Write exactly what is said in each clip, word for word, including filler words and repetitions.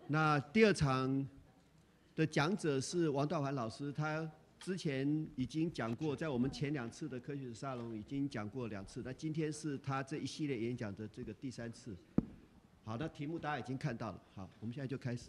那第二场的讲者是王道环老师，他之前已经讲过，在我们前两次的科学史沙龙已经讲过两次，那今天是他这一系列演讲的这个第三次。好的，题目大家已经看到了。好，我们现在就开始。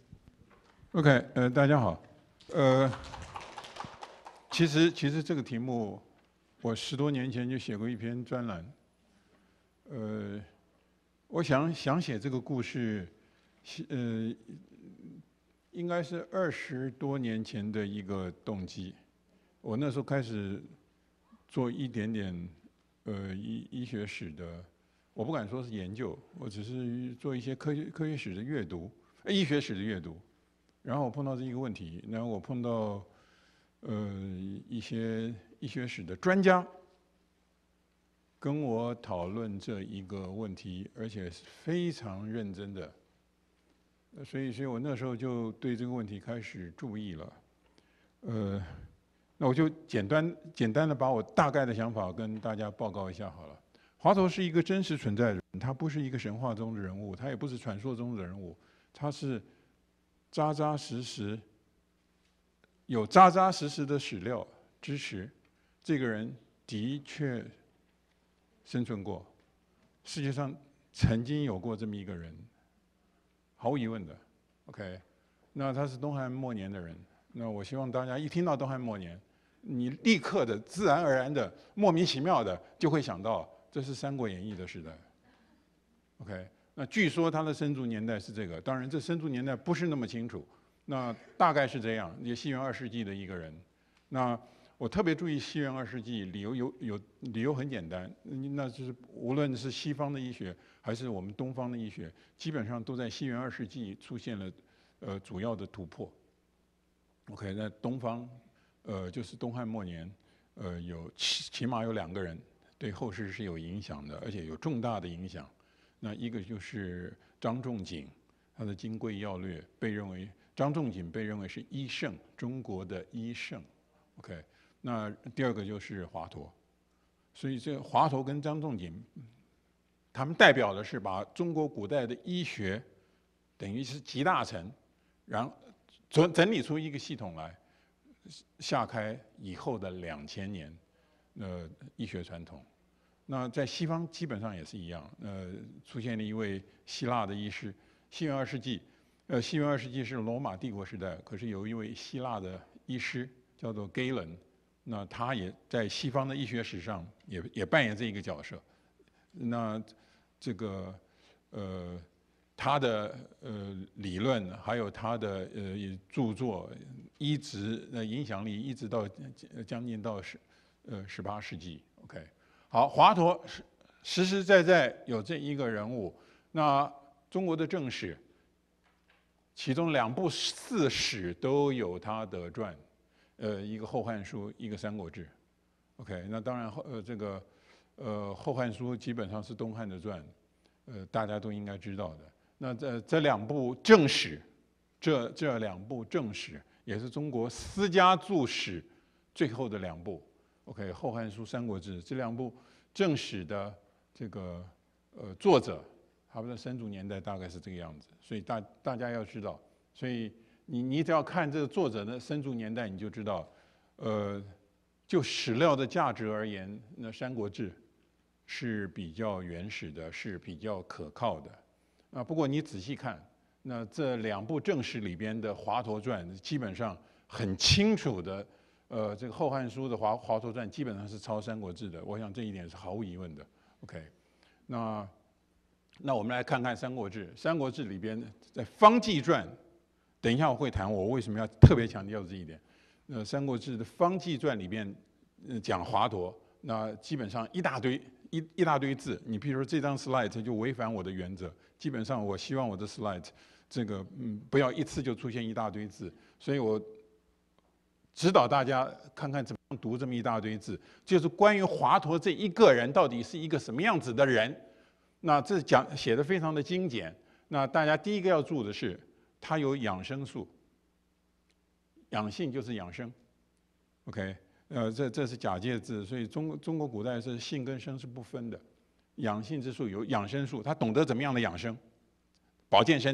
OK， 呃，大家好，呃，其实其实这个题目，我十多年前就写过一篇专栏。呃，我想想写这个故事，呃，应该是二十多年前的一个动机。我那时候开始做一点点呃医医学史的，我不敢说是研究，我只是做一些科学科学史的阅读，呃，医学史的阅读。然后我碰到这一个问题，然后我碰到呃一些医学史的专家跟我讨论这一个问题，而且是非常认真的。所以，所以我那时候就对这个问题开始注意了。呃，那我就简单简单的把我大概的想法跟大家报告一下好了。华佗是一个真实存在的人，他不是一个神话中的人物，他也不是传说中的人物，他是扎扎实实，有扎扎实实的史料支持，这个人的确生存过，世界上曾经有过这么一个人，毫无疑问的。OK， 那他是东汉末年的人，那我希望大家一听到东汉末年，你立刻的、自然而然的、莫名其妙的就会想到，这是《三国演义》的时代。OK。那据说他的生卒年代是这个，当然这生卒年代不是那么清楚，那大概是这样，也西元二世纪的一个人。那我特别注意西元二世纪，理由有有理由很简单，那就是无论是西方的医学还是我们东方的医学，基本上都在西元二世纪出现了呃主要的突破。OK， 那东方呃就是东汉末年，呃有起起码有两个人对后世是有影响的，而且有重大的影响。那一个就是张仲景，他的《金匮要略》被认为，张仲景被认为是医圣，中国的医圣。OK， 那第二个就是华佗，所以这华佗跟张仲景，他们代表的是把中国古代的医学，等于是集大成，然后整整理出一个系统来，下开以后的两千年，呃，医学传统。那在西方基本上也是一样，呃，出现了一位希腊的医师，西元二世纪，呃，西元二世纪是罗马帝国时代，可是有一位希腊的医师叫做 Galen， 那他也在西方的医学史上也也扮演这一个角色。那这个呃他的呃理论还有他的呃著作，一直呃影响力一直到将近到十呃十八世纪。OK。好，华佗实实实在在有这一个人物。那中国的正史，其中两部四史都有他的传，呃，一个《后汉书》，一个《三国志》。OK， 那当然后呃这个呃《后汉书》基本上是东汉的传，呃大家都应该知道的。那这这两部正史，这这两部正史也是中国私家注史最后的两部。OK，《后汉书》《三国志》这两部正史的这个呃作者，他们的生卒年代大概是这个样子，所以大大家要知道，所以你你只要看这个作者的生卒年代，你就知道，呃，就史料的价值而言，那《三国志》是比较原始的，是比较可靠的。啊，不过你仔细看，那这两部正史里边的《华佗传》，基本上很清楚的。呃，这个《后汉书》的华华佗传基本上是抄《三国志》的，我想这一点是毫无疑问的。OK， 那那我们来看看《三国志》。《三国志》里边在方济传，等一下我会谈我为什么要特别强调这一点。呃，《三国志》的方济传里边、呃、讲华佗，那基本上一大堆一一大堆字。你比如说这张 slide 就违反我的原则，基本上我希望我的 slide 这个嗯不要一次就出现一大堆字，所以我。指导大家看看怎么样读这么一大堆字，就是关于华佗这一个人到底是一个什么样子的人。那这讲写的非常的精简。那大家第一个要注的是，他有养生术，养性就是养生。OK， 呃，这这是假借字，所以中中国古代是性跟生是不分的。养性之术有养生术，他懂得怎么样的养生，保健身体。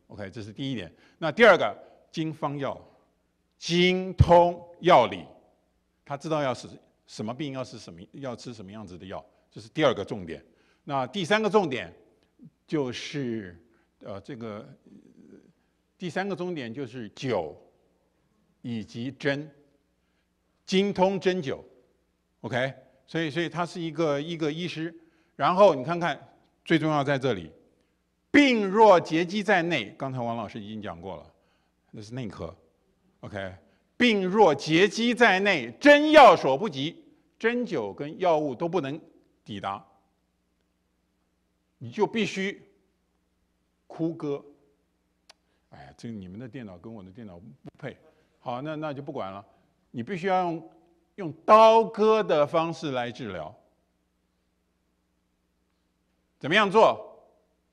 OK， 这是第一点。那第二个，经方药，精通药理，他知道要是什么病要吃什么要吃什么样子的药，这是第二个重点。那第三个重点就是呃这个第三个重点就是灸以及针，精通针灸 ，OK， 所以所以他是一个一个医师。然后你看看，最重要在这里，病若结积在内，刚才王老师已经讲过了，那是内科 ，OK， 病若结积在内，针药所不及，针灸跟药物都不能抵达，你就必须枯割。哎呀，这个你们的电脑跟我的电脑不配，好，那那就不管了，你必须要用用刀割的方式来治疗。怎么样做？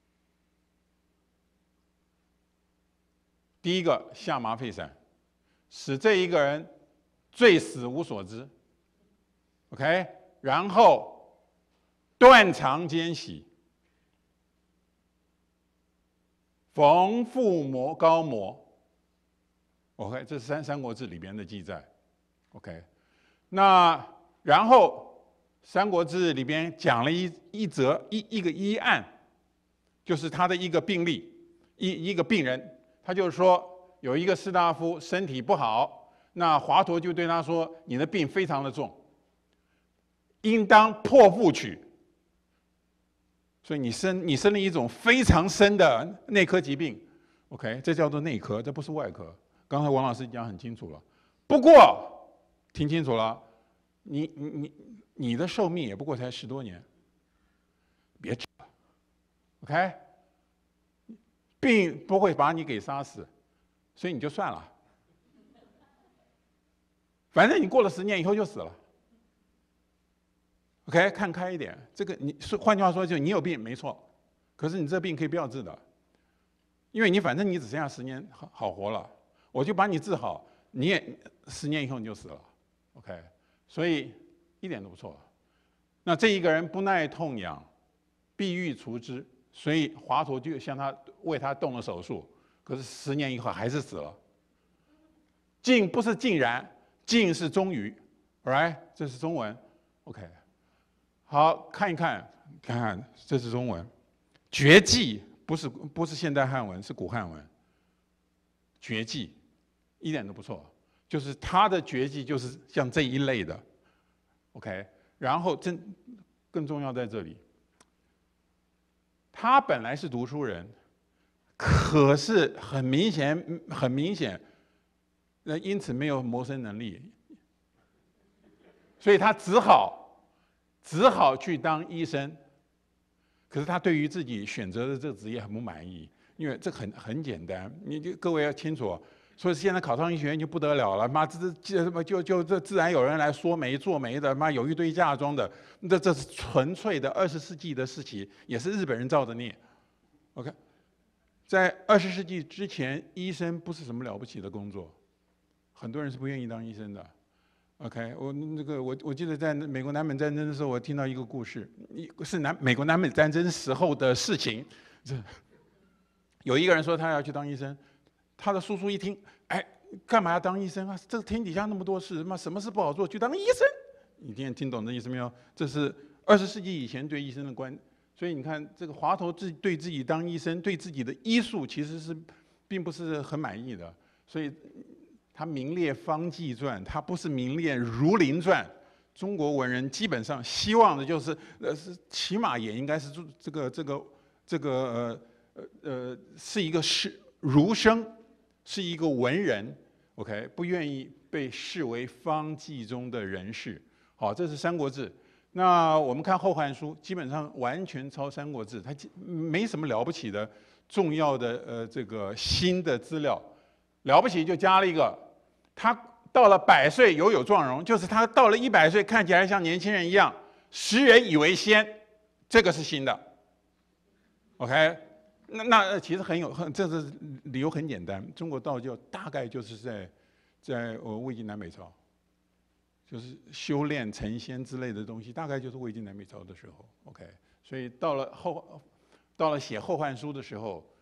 第一个，下麻沸散，使这一个人醉死无所知 ，OK， 然后断肠间洗，缝腹膜膏膜 ，OK， 这是三《三国志》里边的记载 ，OK， 那然后。《三国志》里边讲了一一则一一个医案，就是他的一个病例，一一个病人，他就是说有一个士大夫身体不好，那华佗就对他说：“你的病非常的重，应当破腹取。”所以你生你生了一种非常深的内科疾病 ，OK， 这叫做内科，这不是外科。刚才王老师讲很清楚了，不过听清楚了，你你你。你的寿命也不过才十多年，别治了 ，OK？ 病不会把你给杀死，所以你就算了，反正你过了十年以后就死了 ，OK？ 看开一点，这个你是换句话说，就你有病没错，可是你这病可以不要治的，因为你反正你只剩下十年好好活了，我就把你治好，你也十年以后你就死了 ，OK？ 所以。一点都不错。那这一个人不耐痛痒，必欲除之，所以华佗就向他为他动了手术。可是十年以后还是死了。竟不是竟然，竟是终于 ，right？ 这是中文 ，OK。好，看一看，看看，这是中文。绝技不是不是现代汉文，是古汉文。绝技一点都不错，就是他的绝技就是像这一类的。OK， 然后真更重要在这里，他本来是读书人，可是很明显，很明显，那因此没有谋生能力，所以他只好只好去当医生。可是他对于自己选择的这个职业很不满意，因为这很很简单，你就各位要清楚。所以现在考上医学院就不得了了，妈这这什么就就这自然有人来说媒做媒的，妈有一堆嫁妆的，这这是纯粹的二十世纪的事情，也是日本人造的孽。OK， 在二十世纪之前，医生不是什么了不起的工作，很多人是不愿意当医生的。OK， 我那个我我记得在美国南北战争的时候，我听到一个故事，是南美国南北战争时候的事情，这有一个人说他要去当医生。他的叔叔一听，哎，干嘛要当医生啊？这个天底下那么多事，妈什么事不好做，去当医生。你听听懂这意思没有？这是二十世纪以前对医生的观。所以你看，这个华佗自对自己当医生，对自己的医术其实是并不是很满意的。所以他名列《方剂传》，他不是名列《儒林传》。中国文人基本上希望的就是，呃，是起码也应该是这个这个这个呃呃呃是一个是儒生。是一个文人 ，OK， 不愿意被视为方剂中的人士。好，这是《三国志》。那我们看《后汉书》，基本上完全抄《三国志》，它没什么了不起的、重要的呃这个新的资料。了不起就加了一个，他到了百岁犹有壮容，就是他到了一百岁看起来像年轻人一样，时人以为仙，这个是新的。OK。那那其实很有很，这是理由很简单。中国道教大概就是在在呃魏晋南北朝，就是修炼成仙之类的东西，大概就是魏晋南北朝的时候。OK， 所以到了后到了写《后汉书》的时候，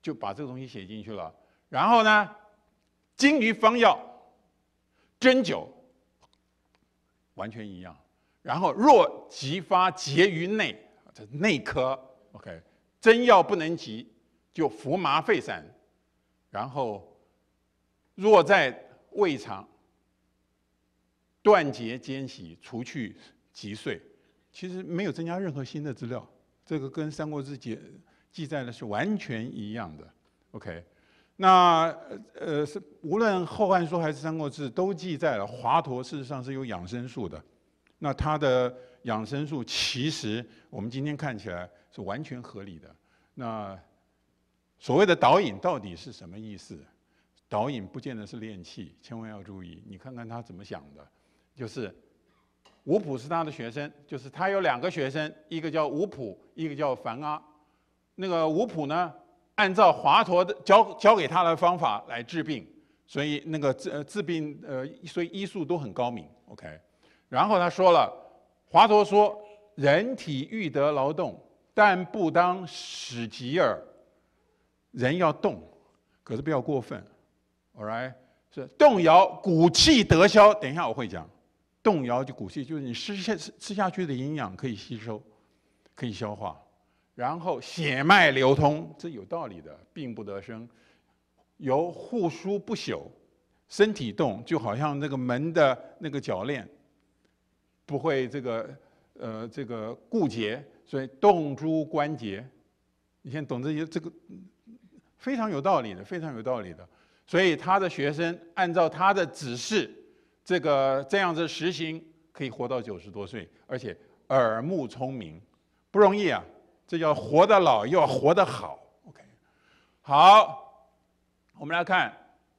就把这个东西写进去了。然后呢，精于方药，针灸完全一样。然后若急发结于内，这内科 ，OK， 针药不能急，就服麻沸散。然后若在胃肠断结间隙，除去脊髓，其实没有增加任何新的资料。这个跟《三国志》记记载的是完全一样的。OK， 那呃是无论《后汉书》还是《三国志》都记载了华佗事实上是有养生术的。那他的养生术其实我们今天看起来是完全合理的。那所谓的导引到底是什么意思？导引不见得是练气，千万要注意。你看看他怎么想的，就是吴普是他的学生，就是他有两个学生，一个叫吴普，一个叫樊阿。那个吴普呢，按照华佗的教教给他的方法来治病，所以那个治治病呃，所以医术都很高明。OK。然后他说了，华佗说：“人体欲得劳动，但不当使疾耳。人要动，可是不要过分。all right， 是动摇，骨气得消。等一下我会讲，动摇就骨气，就是你吃下吃下去的营养可以吸收，可以消化。然后血脉流通，这有道理的，病不得生。由护枢不朽，身体动，就好像那个门的那个铰链。”不会这个呃这个固结，所以动诸关节。你先懂这些，这个非常有道理的，非常有道理的。所以他的学生按照他的指示，这个这样子实行，可以活到九十多岁，而且耳目聪明，不容易啊！这叫活得老又要活得好。OK， 好，我们来看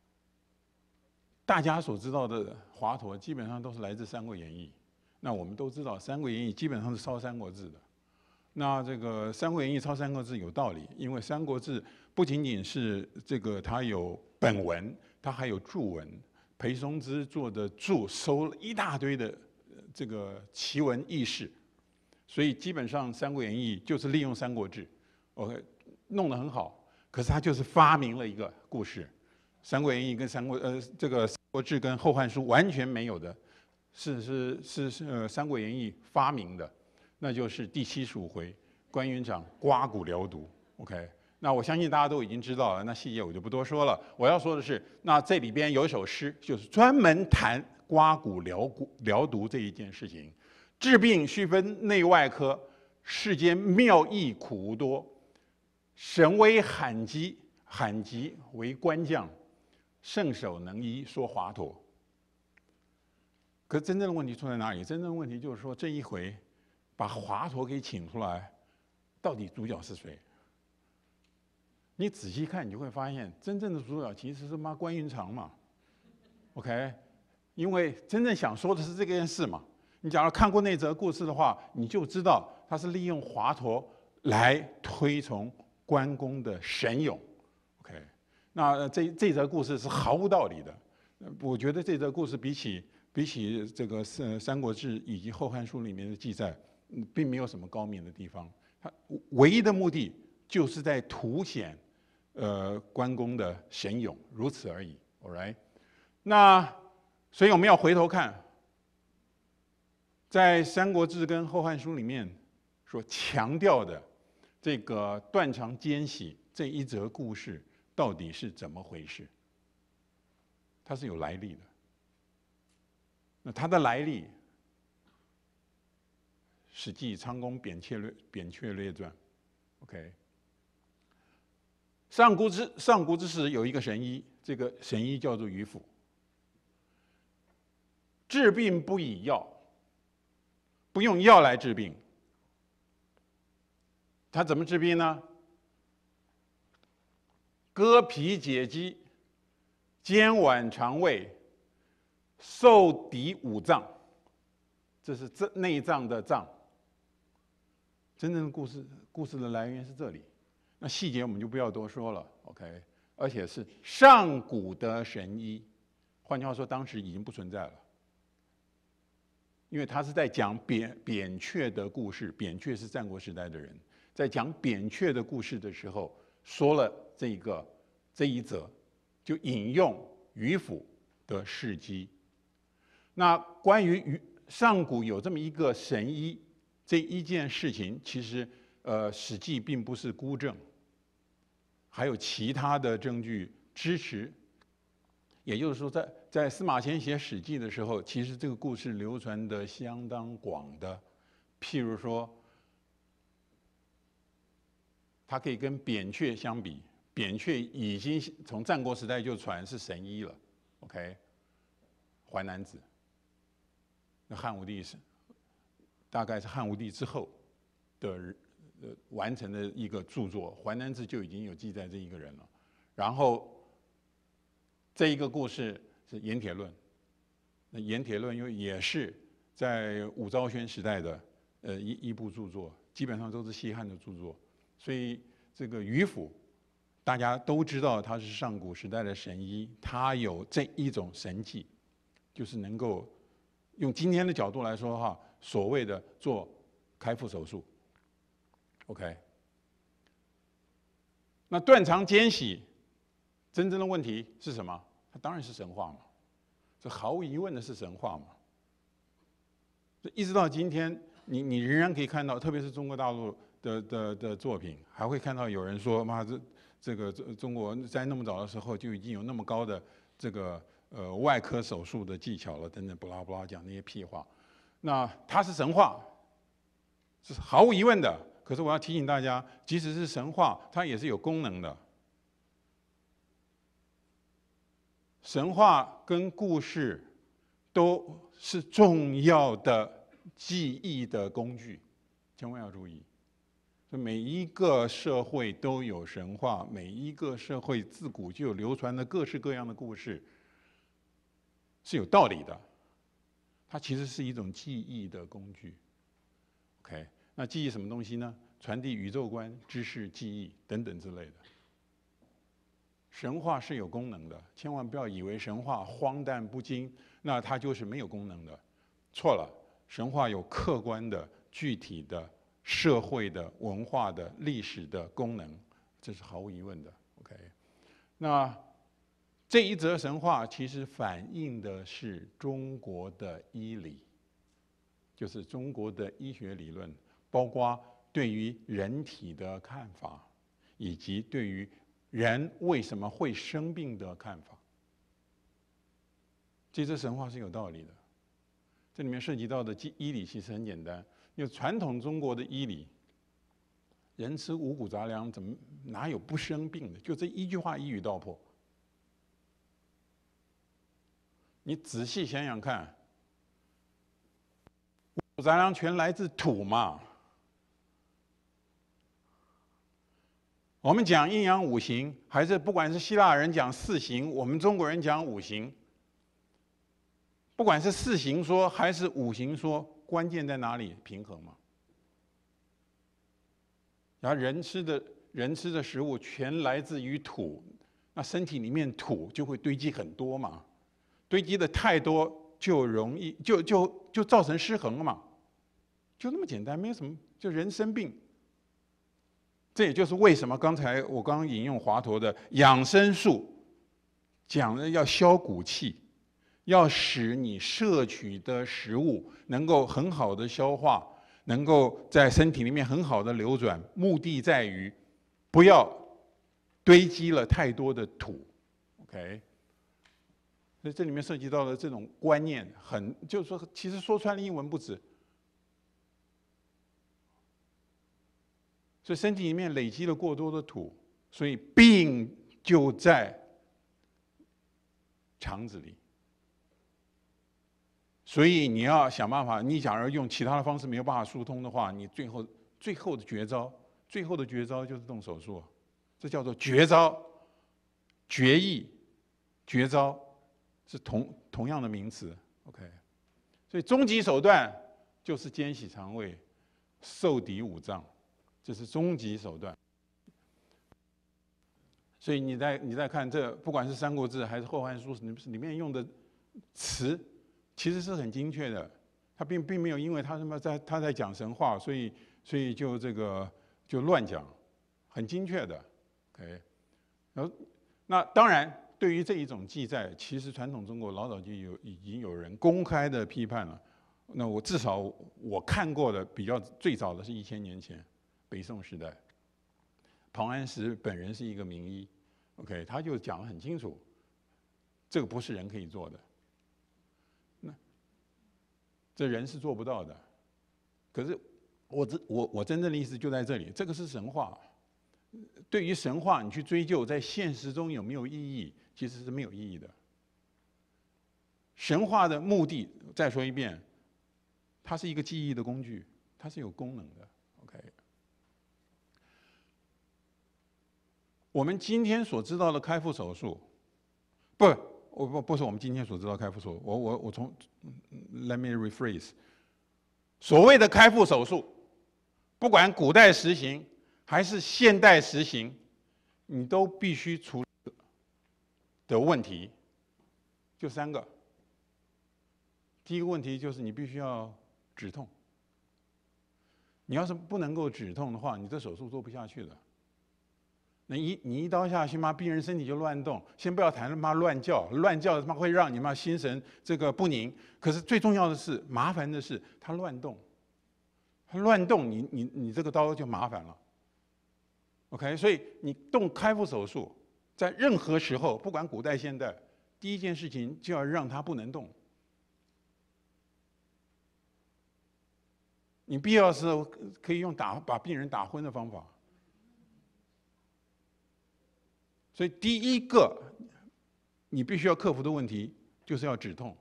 大家所知道的华佗，基本上都是来自《三国演义》。那我们都知道，《三国演义》基本上是抄《三国志》的。那这个《三国演义》抄《三国志》有道理，因为《三国志》不仅仅是这个它有本文，它还有注文。裴松之做的注收了一大堆的这个奇闻异事，所以基本上《三国演义》就是利用《三国志》，OK， 弄得很好。可是他就是发明了一个故事，《三国演义》跟三国呃这个《三国志》跟《后汉书》完全没有的。是是是是呃，《三国演义》发明的，那就是第七十五回，关云长刮骨疗毒。OK， 那我相信大家都已经知道了，那细节我就不多说了。我要说的是，那这里边有一首诗，就是专门谈刮骨疗骨疗毒这一件事情。治病须分内外科，世间妙义苦无多。神威罕疾，罕疾为官将，圣手能医说华佗。可真正的问题出在哪里？真正的问题就是说，这一回把华佗给请出来，到底主角是谁？你仔细看，你就会发现，真正的主角其实是妈关云长嘛。OK， 因为真正想说的是这件事嘛。你假如看过那则故事的话，你就知道他是利用华佗来推崇关公的神勇。OK， 那这这则故事是毫无道理的。我觉得这则故事比起比起这个《三三国志》以及《后汉书》里面的记载，并没有什么高明的地方。它唯一的目的就是在凸显，呃，关公的神勇，如此而已。All right， 那所以我们要回头看，在《三国志》跟《后汉书》里面所强调的这个断肠奸喜这一则故事，到底是怎么回事？它是有来历的。那它的来历，《史记·昌公扁鹊略扁鹊列传》，OK。上古之上古之时有一个神医，这个神医叫做于府。治病不以药，不用药来治病。他怎么治病呢？割皮解肌，煎脘肠胃。受抵五脏，这是这内脏的脏。真正的故事，故事的来源是这里。那细节我们就不要多说了 ，OK。而且是上古的神医，换句话说，当时已经不存在了。因为他是在讲扁扁鹊的故事，扁鹊是战国时代的人，在讲扁鹊的故事的时候，说了这一个这一则，就引用渔父的事迹。那关于渔上古有这么一个神医这一件事情，其实呃《史记》并不是孤证，还有其他的证据支持。也就是说在，在在司马迁写《史记》的时候，其实这个故事流传的相当广的。譬如说，它可以跟扁鹊相比，扁鹊已经从战国时代就传是神医了。OK， 淮南子，那汉武帝是大概是汉武帝之后的呃完成的一个著作，《淮南子》就已经有记载这一个人了。然后这一个故事是《盐铁论》，那《盐铁论》又也是在武昭宣时代的呃一一部著作，基本上都是西汉的著作。所以这个渔父，大家都知道他是上古时代的神医，他有这一种神迹，就是能够用今天的角度来说的话，所谓的做开腹手术。OK， 那断肠奸洗，真正的问题是什么？它当然是神话嘛，这毫无疑问的是神话嘛。一直到今天，你你仍然可以看到，特别是中国大陆的的的作品，还会看到有人说，妈这这个中国在那么早的时候就已经有那么高的这个呃外科手术的技巧了，等等，不拉不拉讲那些屁话。那它是神话，是毫无疑问的。可是我要提醒大家，即使是神话，它也是有功能的。神话跟故事都是重要的记忆的工具，千万要注意。每一个社会都有神话，每一个社会自古就有流传的各式各样的故事，是有道理的。它其实是一种记忆的工具。OK， 那记忆什么东西呢？传递宇宙观、知识、记忆等等之类的。神话是有功能的，千万不要以为神话荒诞不经，那它就是没有功能的。错了，神话有客观的、具体的、社会的、文化的、历史的功能，这是毫无疑问的。OK， 那这一则神话其实反映的是中国的医理，就是中国的医学理论，包括对于人体的看法，以及对于人为什么会生病的看法。这则神话是有道理的。这里面涉及到的医理其实很简单，因为传统中国的医理，人吃五谷杂粮，怎么哪有不生病的？就这一句话一语道破。你仔细想想看，五谷杂粮全来自土嘛。我们讲阴阳五行，还是不管是希腊人讲四行，我们中国人讲五行。不管是四行说还是五行说，关键在哪里？平衡嘛。然后人吃的人吃的食物全来自于土，那身体里面土就会堆积很多嘛，堆积的太多就容易就就就造成失衡了嘛，就那么简单，没有什么，就人生病。这也就是为什么刚才我刚刚引用华佗的养生术，讲的要消骨气，要使你摄取的食物能够很好的消化，能够在身体里面很好的流转，目的在于不要堆积了太多的土 ，OK？ 所以这里面涉及到的这种观念很，就是说，其实说穿了一文不值。所以身体里面累积了过多的土，所以病就在肠子里。所以你要想办法，你假如用其他的方式没有办法疏通的话，你最后最后的绝招，最后的绝招就是动手术，这叫做绝招、绝艺、绝招是同同样的名词 ，OK？ 所以终极手段就是奸洗肠胃、受抵五脏。这是终极手段，所以你在你在看这，不管是《三国志》还是《后汉书》里面用的词，其实是很精确的。他并并没有因为他什么在他在讲神话，所以所以就这个就乱讲，很精确的。OK， 然后，那当然，对于这一种记载，其实传统中国老早就有已经有人公开的批判了。那我至少我看过的比较最早的是一千年前，北宋时代，庞安石本人是一个名医 ，OK， 他就讲得很清楚，这个不是人可以做的，那这人是做不到的。可是我真我我真正的意思就在这里，这个是神话。对于神话，你去追究在现实中有没有意义，其实是没有意义的。神话的目的，再说一遍，它是一个记忆的工具，它是有功能的。OK， 我们今天所知道的开腹手术，不，我不不是我们今天所知道的开腹手术，我我我从 Let me rephrase， 所谓的开腹手术，不管古代实行还是现代实行，你都必须处理的问题就三个。第一个问题就是你必须要止痛，你要是不能够止痛的话，你这手术做不下去的。那一你一刀下去，妈病人身体就乱动，先不要谈他妈乱叫，乱叫他妈会让你妈心神这个不宁。可是最重要的是，麻烦的是他乱动，他乱动，你你你这个刀就麻烦了。OK， 所以你动开腹手术，在任何时候，不管古代现代，第一件事情就要让他不能动。你必要时候可以用打把病人打昏的方法。所以第一个你必须要克服的问题就是要止痛。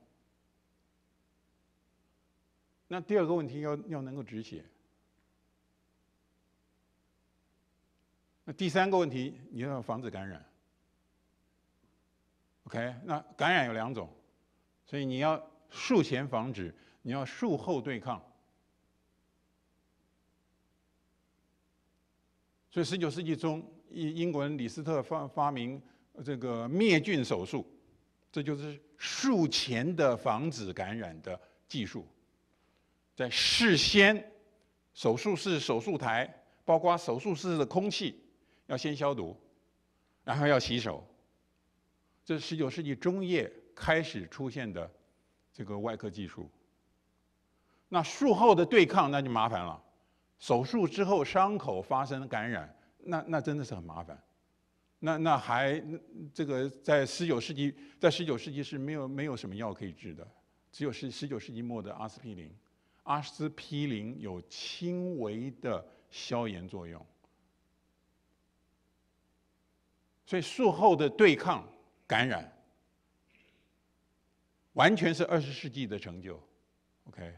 那第二个问题要要能够止血。那第三个问题你要防止感染。OK， 那感染有两种，所以你要术前防止，你要术后对抗。所以十九世纪中，英英国人李斯特发发明这个灭菌手术，这就是术前的防止感染的技术。在事先，手术室、手术台，包括手术室的空气，要先消毒，然后要洗手。这是十九世纪中叶开始出现的这个外科技术。那术后的对抗那就麻烦了。手术之后伤口发生感染，那那真的是很麻烦。那那还这个在十九世纪，在十九世纪是没有没有什么药可以治的，只有是十九世纪末的阿司匹林。阿司匹林有轻微的消炎作用，所以术后的对抗感染，完全是二十世纪的成就。OK。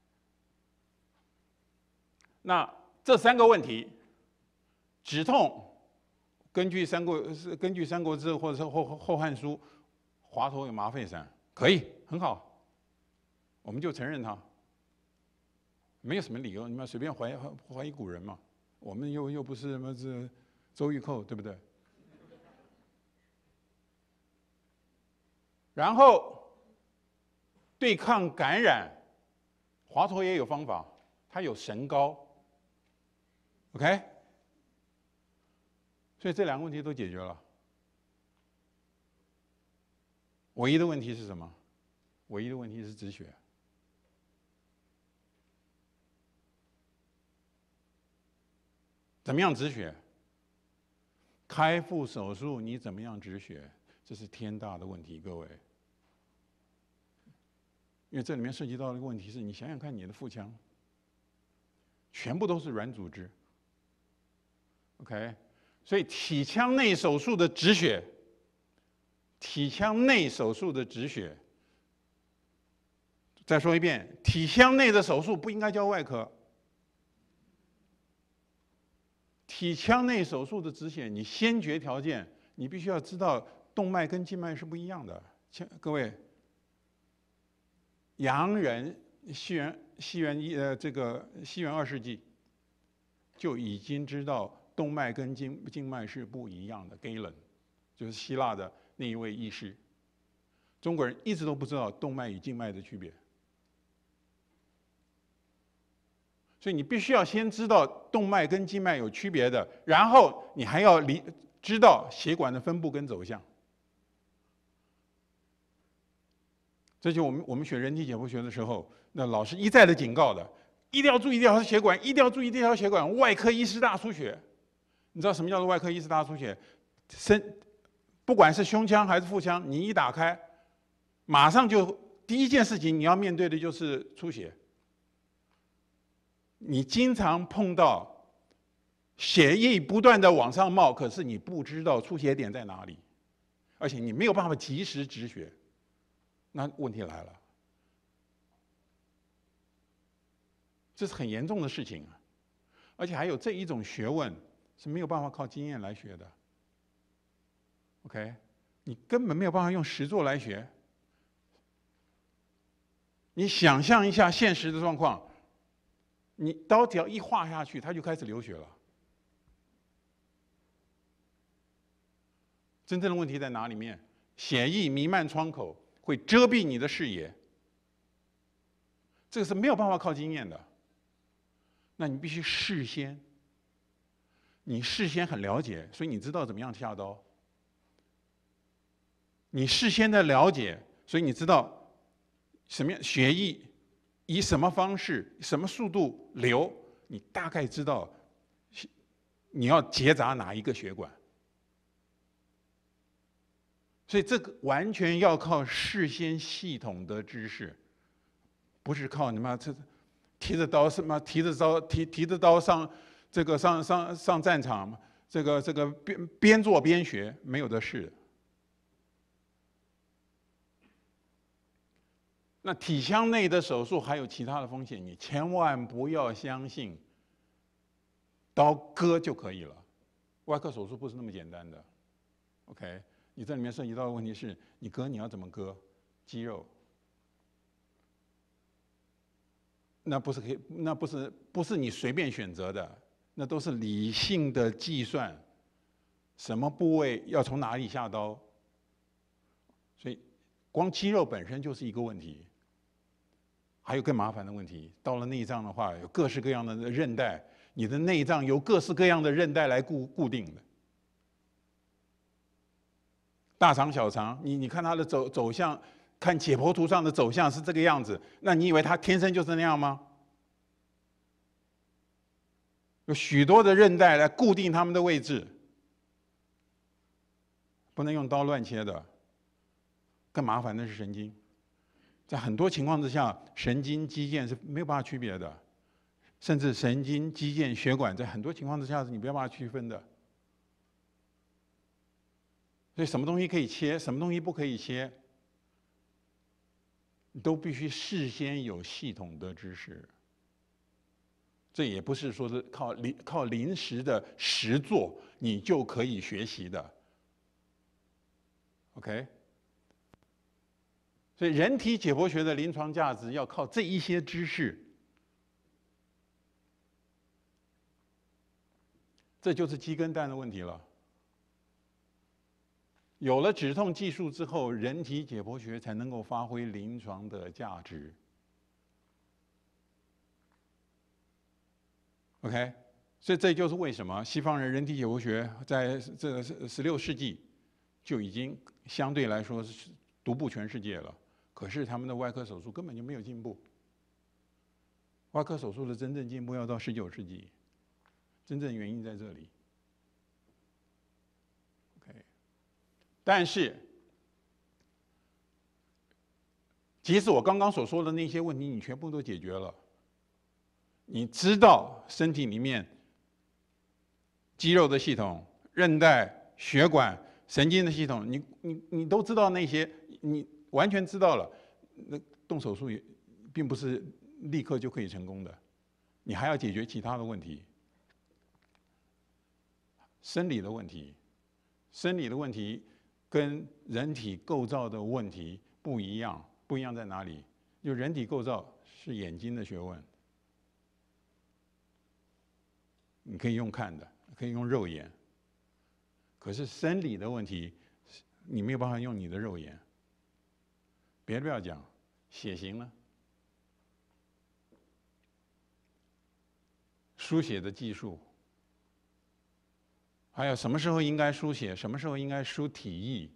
那这三个问题，止痛，根据三国是根据《三国志》或者是《后后汉书》，华佗有麻沸散，可以很好，我们就承认它，没有什么理由，你们随便怀疑怀疑古人嘛，我们又又不是什么这周玉蔻，对不对？然后对抗感染，华佗也有方法，他有神膏。OK， 所以这两个问题都解决了。唯一的问题是什么？唯一的问题是止血。怎么样止血？开腹手术你怎么样止血？这是天大的问题，各位。因为这里面涉及到的一个问题是，你想想看，你的腹腔全部都是软组织。OK， 所以体腔内手术的止血，体腔内手术的止血，再说一遍，体腔内的手术不应该叫外科。体腔内手术的止血，你先决条件，你必须要知道动脉跟静脉是不一样的。各位，洋人西元西元一呃这个西元二世纪就已经知道。动脉跟静静脉是不一样的 ，Galen 就是希腊的那一位医师。中国人一直都不知道动脉与静脉的区别，所以你必须要先知道动脉跟静脉有区别的，然后你还要理知道血管的分布跟走向。这就我们我们学人体解剖学的时候，那老师一再的警告的，一定要注意这条血管，一定要注意这条血管，外科医师大出血。你知道什么叫做外科医师大出血？身不管是胸腔还是腹腔，你一打开，马上就第一件事情你要面对的就是出血。你经常碰到血液不断的往上冒，可是你不知道出血点在哪里，而且你没有办法及时止血，那问题来了，这是很严重的事情啊！而且还有这一种学问是没有办法靠经验来学的。OK， 你根本没有办法用实作来学。你想象一下现实的状况，你刀条一划下去，它就开始流血了。真正的问题在哪里面？血液弥漫窗口会遮蔽你的视野，这个是没有办法靠经验的。那你必须事先，你事先很了解，所以你知道怎么样下刀。你事先的了解，所以你知道什么样血液以什么方式、什么速度流，你大概知道你要结扎哪一个血管。所以这个完全要靠事先系统的知识，不是靠你妈这提着刀什么提着刀提提着刀上这个上上上战场，这个这个边边做边学，没有的事。那体腔内的手术还有其他的风险，你千万不要相信刀割就可以了。外科手术不是那么简单的 ，OK？ 你这里面涉及到的问题是，你割你要怎么割肌肉？那不是可以，那不是不是你随便选择的，那都是理性的计算，什么部位要从哪里下刀。所以，光肌肉本身就是一个问题。还有更麻烦的问题，到了内脏的话，有各式各样的韧带，你的内脏由各式各样的韧带来固固定的。大肠、小肠，你你看它的走走向，看解剖图上的走向是这个样子，那你以为它天生就是那样吗？有许多的韧带来固定它们的位置，不能用刀乱切的。更麻烦的是神经。在很多情况之下，神经肌腱是没有办法区别的，甚至神经肌腱血管在很多情况之下是你没有办法区分的。所以什么东西可以切，什么东西不可以切，你都必须事先有系统的知识。这也不是说是靠临靠临时的实作你就可以学习的。OK。所以，人体解剖学的临床价值要靠这一些知识，这就是鸡跟蛋的问题了。有了止痛技术之后，人体解剖学才能够发挥临床的价值。OK， 所以这就是为什么西方人人体解剖学在这十六世纪就已经相对来说是独步全世界了。可是他们的外科手术根本就没有进步。外科手术的真正进步要到十九世纪，真正原因在这里。OK， 但是，即使我刚刚所说的那些问题你全部都解决了，你知道身体里面肌肉的系统、韧带、血管、神经的系统，你你你都知道那些，你完全知道了，那动手术也并不是立刻就可以成功的，你还要解决其他的问题，生理的问题，生理的问题跟人体构造的问题不一样，不一样在哪里？就人体构造是眼睛的学问，你可以用看的，可以用肉眼，可是生理的问题，你没有办法用你的肉眼。别的不要讲，血型呢？书写的技术， 还有什么时候应该输血，什么时候应该输体液。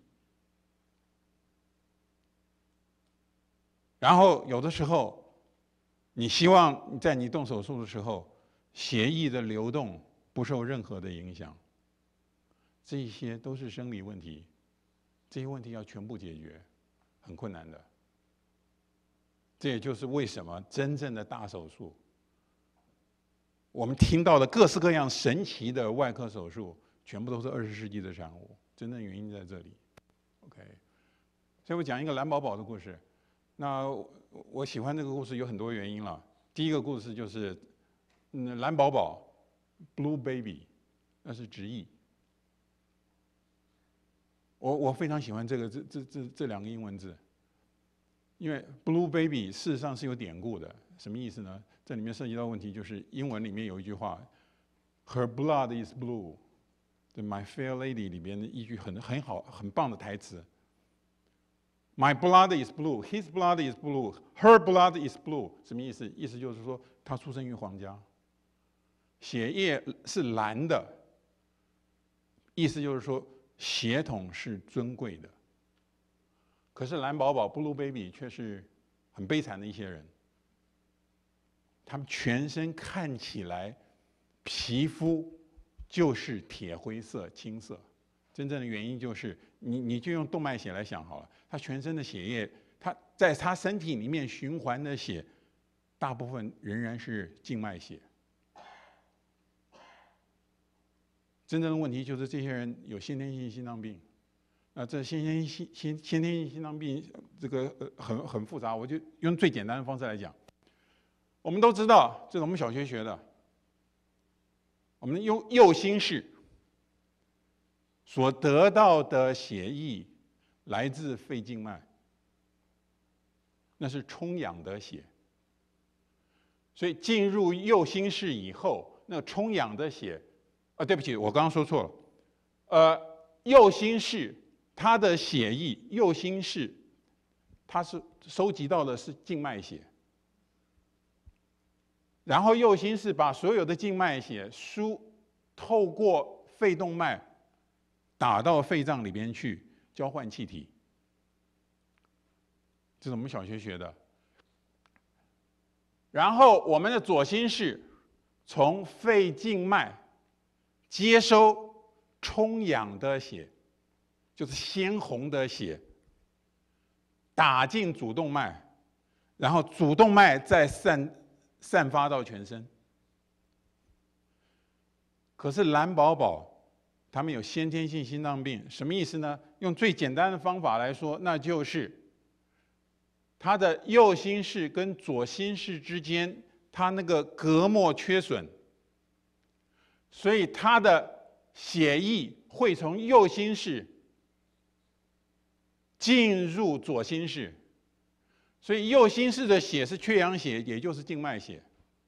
然后有的时候，你希望在你动手术的时候，血液的流动不受任何的影响。这些都是生理问题，这些问题要全部解决，很困难的。这也就是为什么真正的大手术，我们听到的各式各样神奇的外科手术，全部都是二十世纪的产物。真正原因在这里。OK， 所以我讲一个蓝宝宝的故事。那我喜欢这个故事有很多原因了。第一个故事就是，嗯，蓝宝宝 （Blue Baby）， 那是直译。我我非常喜欢这个这这这这两个英文字，因为 Blue Baby 事实上是有典故的。什么意思呢？这里面涉及到问题，就是英文里面有一句话 ，Her blood is blue， 对 My Fair Lady 里边的一句很很好很棒的台词。My blood is blue, his blood is blue, her blood is blue， 什么意思？意思就是说，他出生于皇家，血液是蓝的，意思就是说，血统是尊贵的。可是蓝宝宝 （Blue Baby） 却是很悲惨的一些人，他们全身看起来皮肤就是铁灰色、青色，真正的原因就是你你就用动脉血来想好了。他全身的血液，他在他身体里面循环的血，大部分仍然是静脉血。真正的问题就是这些人有先天性心脏病，那这先天性先先天性心脏病这个呃很很复杂，我就用最简单的方式来讲。我们都知道，这是我们小学学的，我们右右心室所得到的血液。来自肺静脉，那是充氧的血，所以进入右心室以后，那充氧的血，啊，对不起，我刚刚说错了，呃，右心室它的血液，右心室它是收集到的是静脉血，然后右心室把所有的静脉血输透过肺动脉打到肺脏里边去。交换气体，这是我们小学学的。然后我们的左心室从肺静脉接收充氧的血，就是鲜红的血，打进主动脉，然后主动脉再散散发到全身。可是蓝宝宝他们有先天性心脏病，什么意思呢？用最简单的方法来说，那就是他的右心室跟左心室之间，他那个隔膜缺损，所以他的血液会从右心室进入左心室，所以右心室的血是缺氧血，也就是静脉血。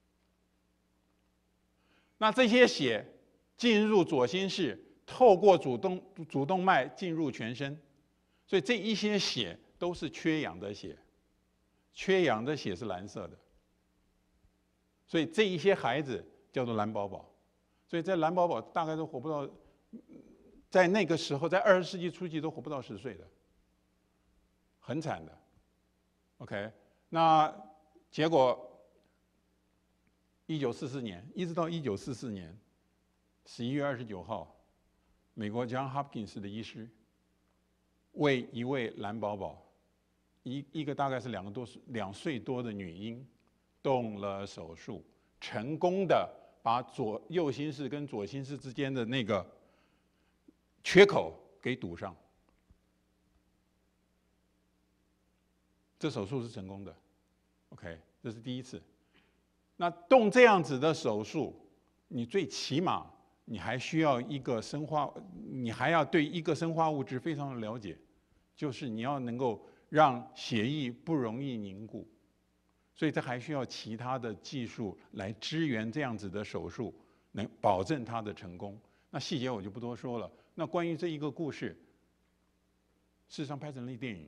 那这些血进入左心室，透过主动主动脉进入全身，所以这一些血都是缺氧的血，缺氧的血是蓝色的，所以这一些孩子叫做蓝宝宝，所以在蓝宝宝大概都活不到，在那个时候，在二十世纪初期都活不到十岁的，很惨的。OK， 那结果一九四四年一直到一九四四年十一月二十九号。美国 John Hopkins 的医师为一位蓝宝宝，一一个大概是两个多两岁多的女婴，动了手术，成功的把左右心室跟左心室之间的那个缺口给堵上。这手术是成功的 ，OK， 这是第一次。那动这样子的手术，你最起码你还需要一个生化，你还要对一个生化物质非常的了解，就是你要能够让血液不容易凝固，所以这还需要其他的技术来支援这样子的手术，能保证它的成功。那细节我就不多说了。那关于这一个故事，事实上拍成了电影。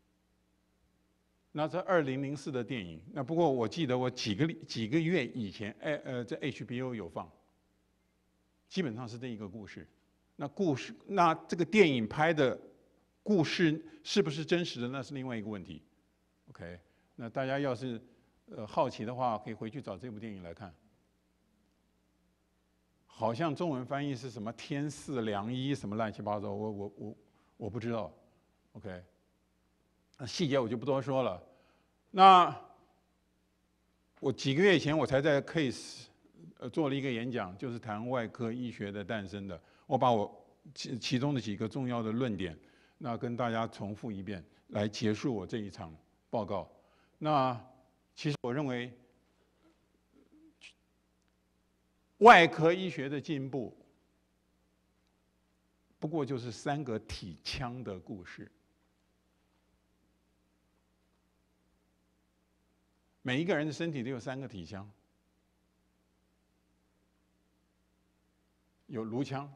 那这二零零四的电影，那不过我记得我几个几个月以前，哎呃，在 H B O 有放。基本上是这一个故事， 那故事，那这个电影拍的故事是不是真实的，那是另外一个问题。OK， 那大家要是呃好奇的话，可以回去找这部电影来看。好像中文翻译是什么天赐良医什么乱七八糟，我我我我不知道。OK， 那细节我就不多说了。那我几个月前我才在 Case 呃做了一个演讲，就是谈外科医学的诞生的。我把我其其中的几个重要的论点，那跟大家重复一遍，来结束我这一场报告。那其实我认为，外科医学的进步，不过就是三个体腔的故事。每一个人的身体都有三个体腔，有颅腔，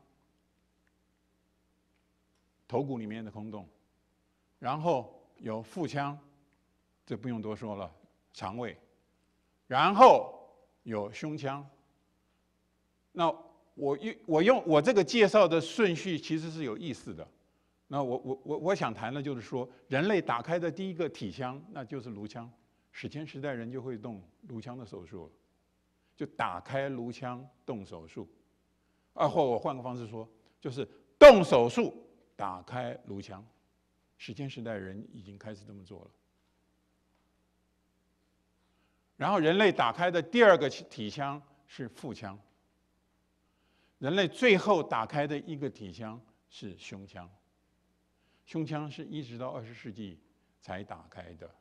头骨里面的空洞，然后有腹腔，这不用多说了，肠胃，然后有胸腔。那我用我用我这个介绍的顺序其实是有意思的。那我我我我想谈的就是说，人类打开的第一个体腔，那就是颅腔。史前时代人就会动颅腔的手术了，就打开颅腔动手术。啊，或我换个方式说，就是动手术打开颅腔。史前时代人已经开始这么做了。然后人类打开的第二个体腔是腹腔。人类最后打开的一个体腔是胸腔。胸腔是一直到二十世纪才打开的。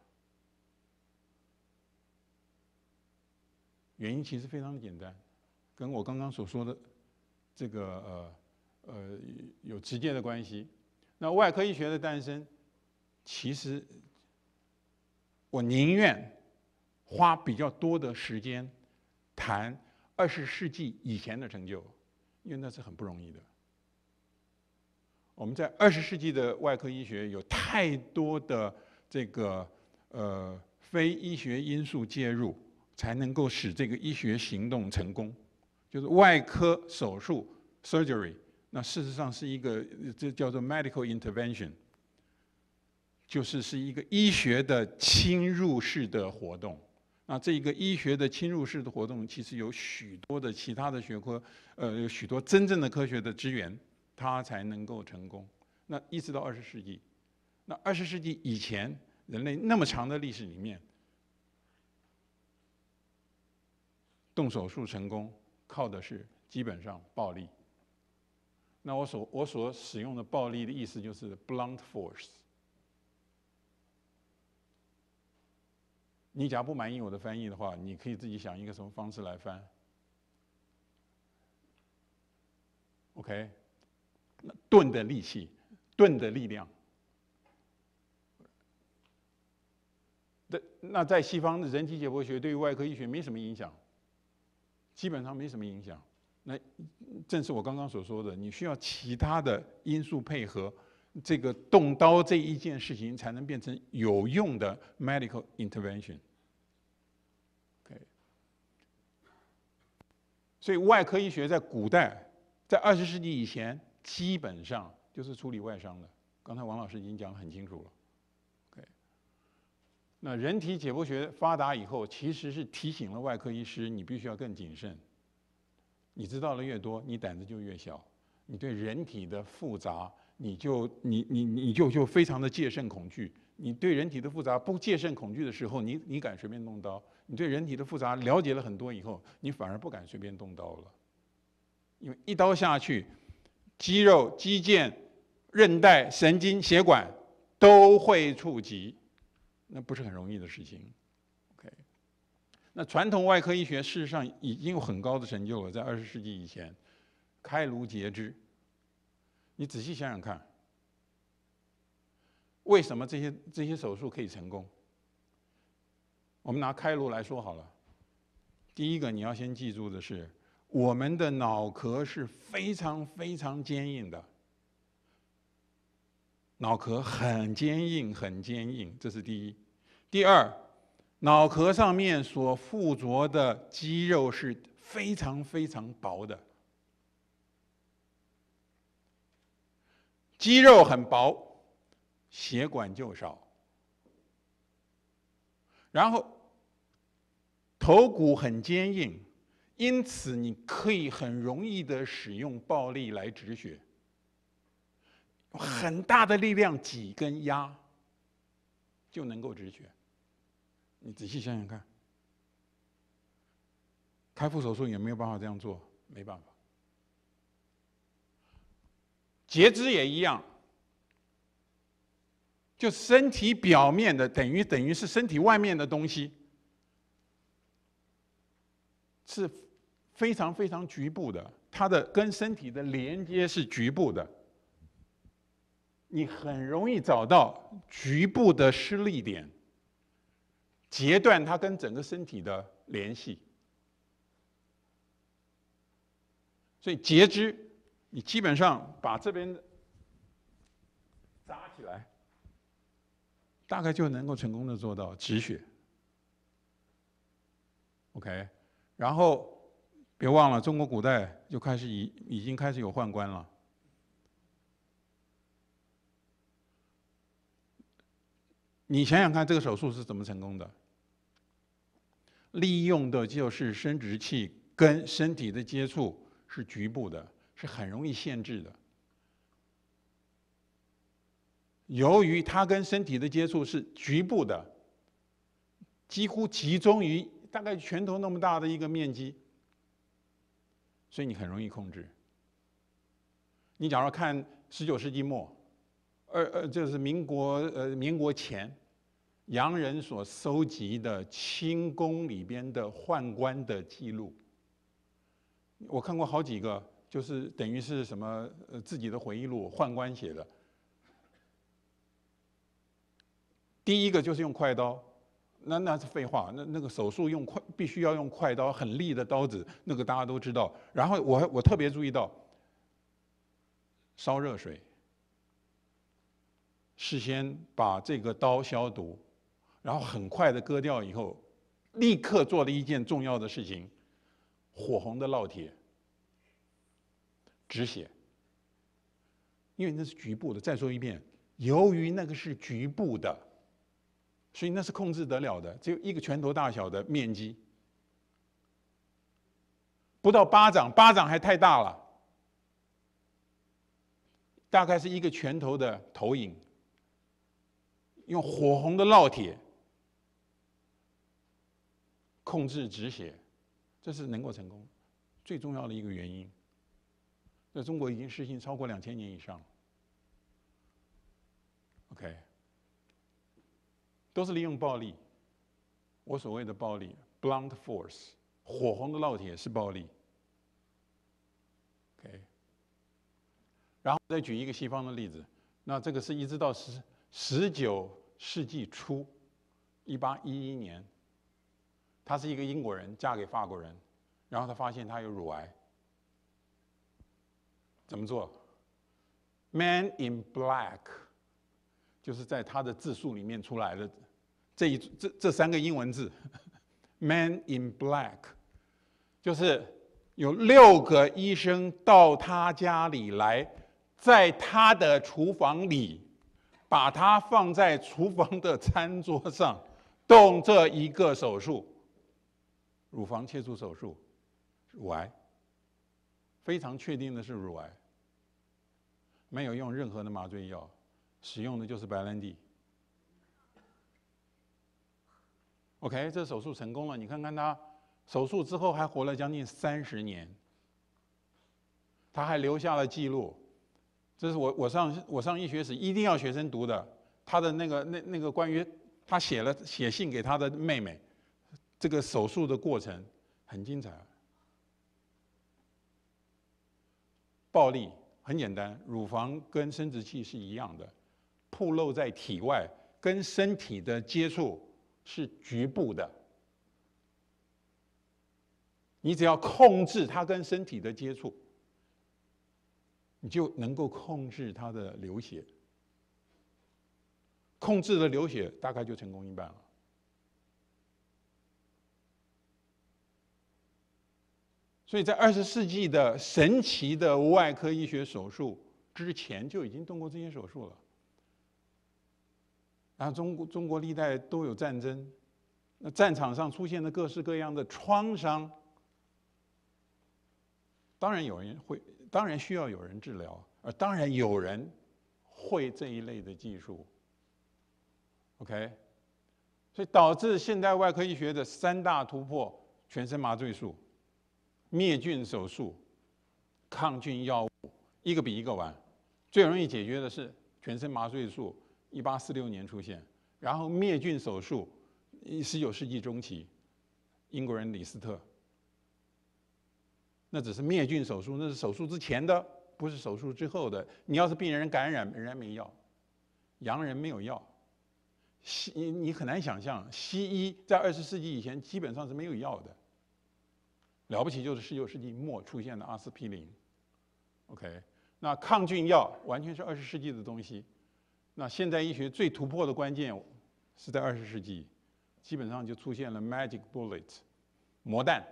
原因其实非常简单，跟我刚刚所说的这个呃呃有直接的关系。那外科医学的诞生，其实我宁愿花比较多的时间谈二十世纪以前的成就，因为那是很不容易的。我们在二十世纪的外科医学有太多的这个呃非医学因素介入，才能够使这个医学行动成功。就是外科手术 （surgery）， 那事实上是一个这叫做 medical intervention， 就是是一个医学的侵入式的活动。那这一个医学的侵入式的活动，其实有许多的其他的学科，呃，有许多真正的科学的支援，它才能够成功。那一直到二十世纪，那二十世纪以前，人类那么长的历史里面，动手术成功靠的是基本上暴力。那我所我所使用的暴力的意思就是 blunt force。你假如不满意我的翻译的话，你可以自己想一个什么方式来翻。OK， 钝的力气，钝的力量。那在西方的人体解剖学对于外科医学没什么影响，基本上没什么影响。那正是我刚刚所说的，你需要其他的因素配合，这个动刀这一件事情才能变成有用的 medical intervention。OK， 所以外科医学在古代，在二十世纪以前，基本上就是处理外伤的。刚才王老师已经讲得很清楚了。OK， 那人体解剖学发达以后，其实是提醒了外科医师，你必须要更谨慎。你知道的越多，你胆子就越小。你对人体的复杂，你就你你你就就非常的戒慎恐惧。你对人体的复杂不戒慎恐惧的时候，你你敢随便动刀；你对人体的复杂了解了很多以后，你反而不敢随便动刀了。因为一刀下去，肌肉、肌腱、韧带、神经、血管都会触及，那不是很容易的事情。那传统外科医学事实上已经有很高的成就了，在二十世纪以前，开颅截肢。你仔细想想看，为什么这些这些手术可以成功？我们拿开颅来说好了。第一个你要先记住的是，我们的脑壳是非常非常坚硬的，脑壳很坚硬，很坚硬，这是第一。第二，脑壳上面所附着的肌肉是非常非常薄的。 肌肉很薄，血管就少。然后头骨很坚硬，因此你可以很容易的使用暴力来止血，很大的力量挤跟压就能够止血。你仔细想想看，开腹手术也没有办法这样做，没办法。截肢也一样，就身体表面的等于等于是身体外面的东西，是非常非常局部的，它的跟身体的连接是局部的，你很容易找到局部的施力点，截断它跟整个身体的联系。所以截肢，你基本上把这边扎起来，大概就能够成功的做到止血。OK， 然后别忘了，中国古代就开始已已经开始有宦官了。你想想看，这个手术是怎么成功的？利用的就是生殖器跟身体的接触是局部的，是很容易限制的。由于它跟身体的接触是局部的，几乎集中于大概拳头那么大的一个面积，所以你很容易控制。你假如看十九世纪末，呃呃，就是民国呃民国前，洋人所收集的清宫里边的宦官的记录，我看过好几个，就是等于是什么呃自己的回忆录，宦官写的。第一个就是用快刀，那那是废话，那那个手术用快必须要用快刀，很利的刀子，那个大家都知道。然后我我特别注意到，烧热水，事先把这个刀消毒，然后很快的割掉以后，立刻做了一件重要的事情：火红的烙铁，止血。因为那是局部的。再说一遍，由于那个是局部的。所以那是控制得了的，只有一个拳头大小的面积，不到巴掌，巴掌还太大了，大概是一个拳头的投影，用火红的烙铁控制止血，这是能够成功最重要的一个原因。在中国已经实行超过两千年以上 ，OK。都是利用暴力，我所谓的暴力 ，blunt force， 火红的烙铁是暴力。OK， 然后再举一个西方的例子，那这个是一直到十十九世纪初，一八一一年，她是一个英国人，嫁给法国人，然后她发现她有乳癌，怎么做 ？Man in Black。就是在他的字数里面出来的这一这这三个英文字 ，Man in Black， 就是有六个医生到他家里来，在他的厨房里，把他放在厨房的餐桌上，动这一个手术，乳房切除手术，乳癌，非常确定的是乳癌，没有用任何的麻醉药。使用的就是白兰地。OK， 这手术成功了。你看看他手术之后还活了将近三十年，他还留下了记录。这是我我上我上医学史一定要学生读的。他的那个那那个关于他写了写信给他的妹妹，这个手术的过程很精彩。暴力很简单，乳房跟生殖器是一样的。暴露在体外，跟身体的接触是局部的。你只要控制它跟身体的接触，你就能够控制它的流血。控制了流血，大概就成功一半了。所以在二十世纪的神奇的外科医学手术之前就已经动过这些手术了。然后中国中国历代都有战争，那战场上出现的各式各样的创伤，当然有人会，当然需要有人治疗，而当然有人会这一类的技术。OK， 所以导致现代外科医学的三大突破：全身麻醉术、灭菌手术、抗菌药物，一个比一个晚。最容易解决的是全身麻醉术。一八四六年出现，然后灭菌手术，十九世纪中期，英国人李斯特。那只是灭菌手术，那是手术之前的，不是手术之后的。你要是病人感染，仍然没药，洋人没有药，西你很难想象，西医在二十世纪以前基本上是没有药的。了不起就是十九世纪末出现的阿司匹林。OK， 那抗菌药完全是二十世纪的东西。那现代医学最突破的关键是在二十世纪，基本上就出现了 magic bullet， 魔弹。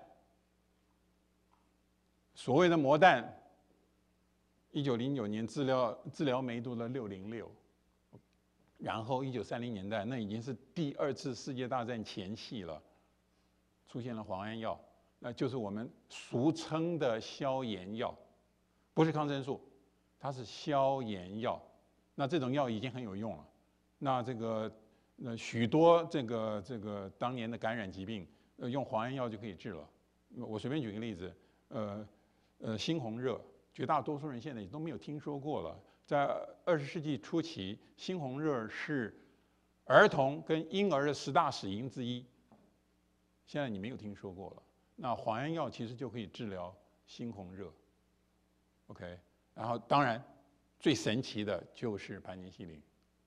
所谓的魔弹，一九零九年治疗治疗梅毒的六零六，然后一九三零年代那已经是第二次世界大战前夕了，出现了磺胺药，那就是我们俗称的消炎药，不是抗生素，它是消炎药。那这种药已经很有用了，那这个呃许多这个这个当年的感染疾病，呃用磺胺药就可以治了。我随便举个例子，呃呃猩红热，绝大多数人现在也都没有听说过了。在二十世纪初期，猩红热是儿童跟婴儿的十大死因之一，现在你没有听说过了。那磺胺药其实就可以治疗猩红热 ，OK， 然后当然。最神奇的就是盘尼西林。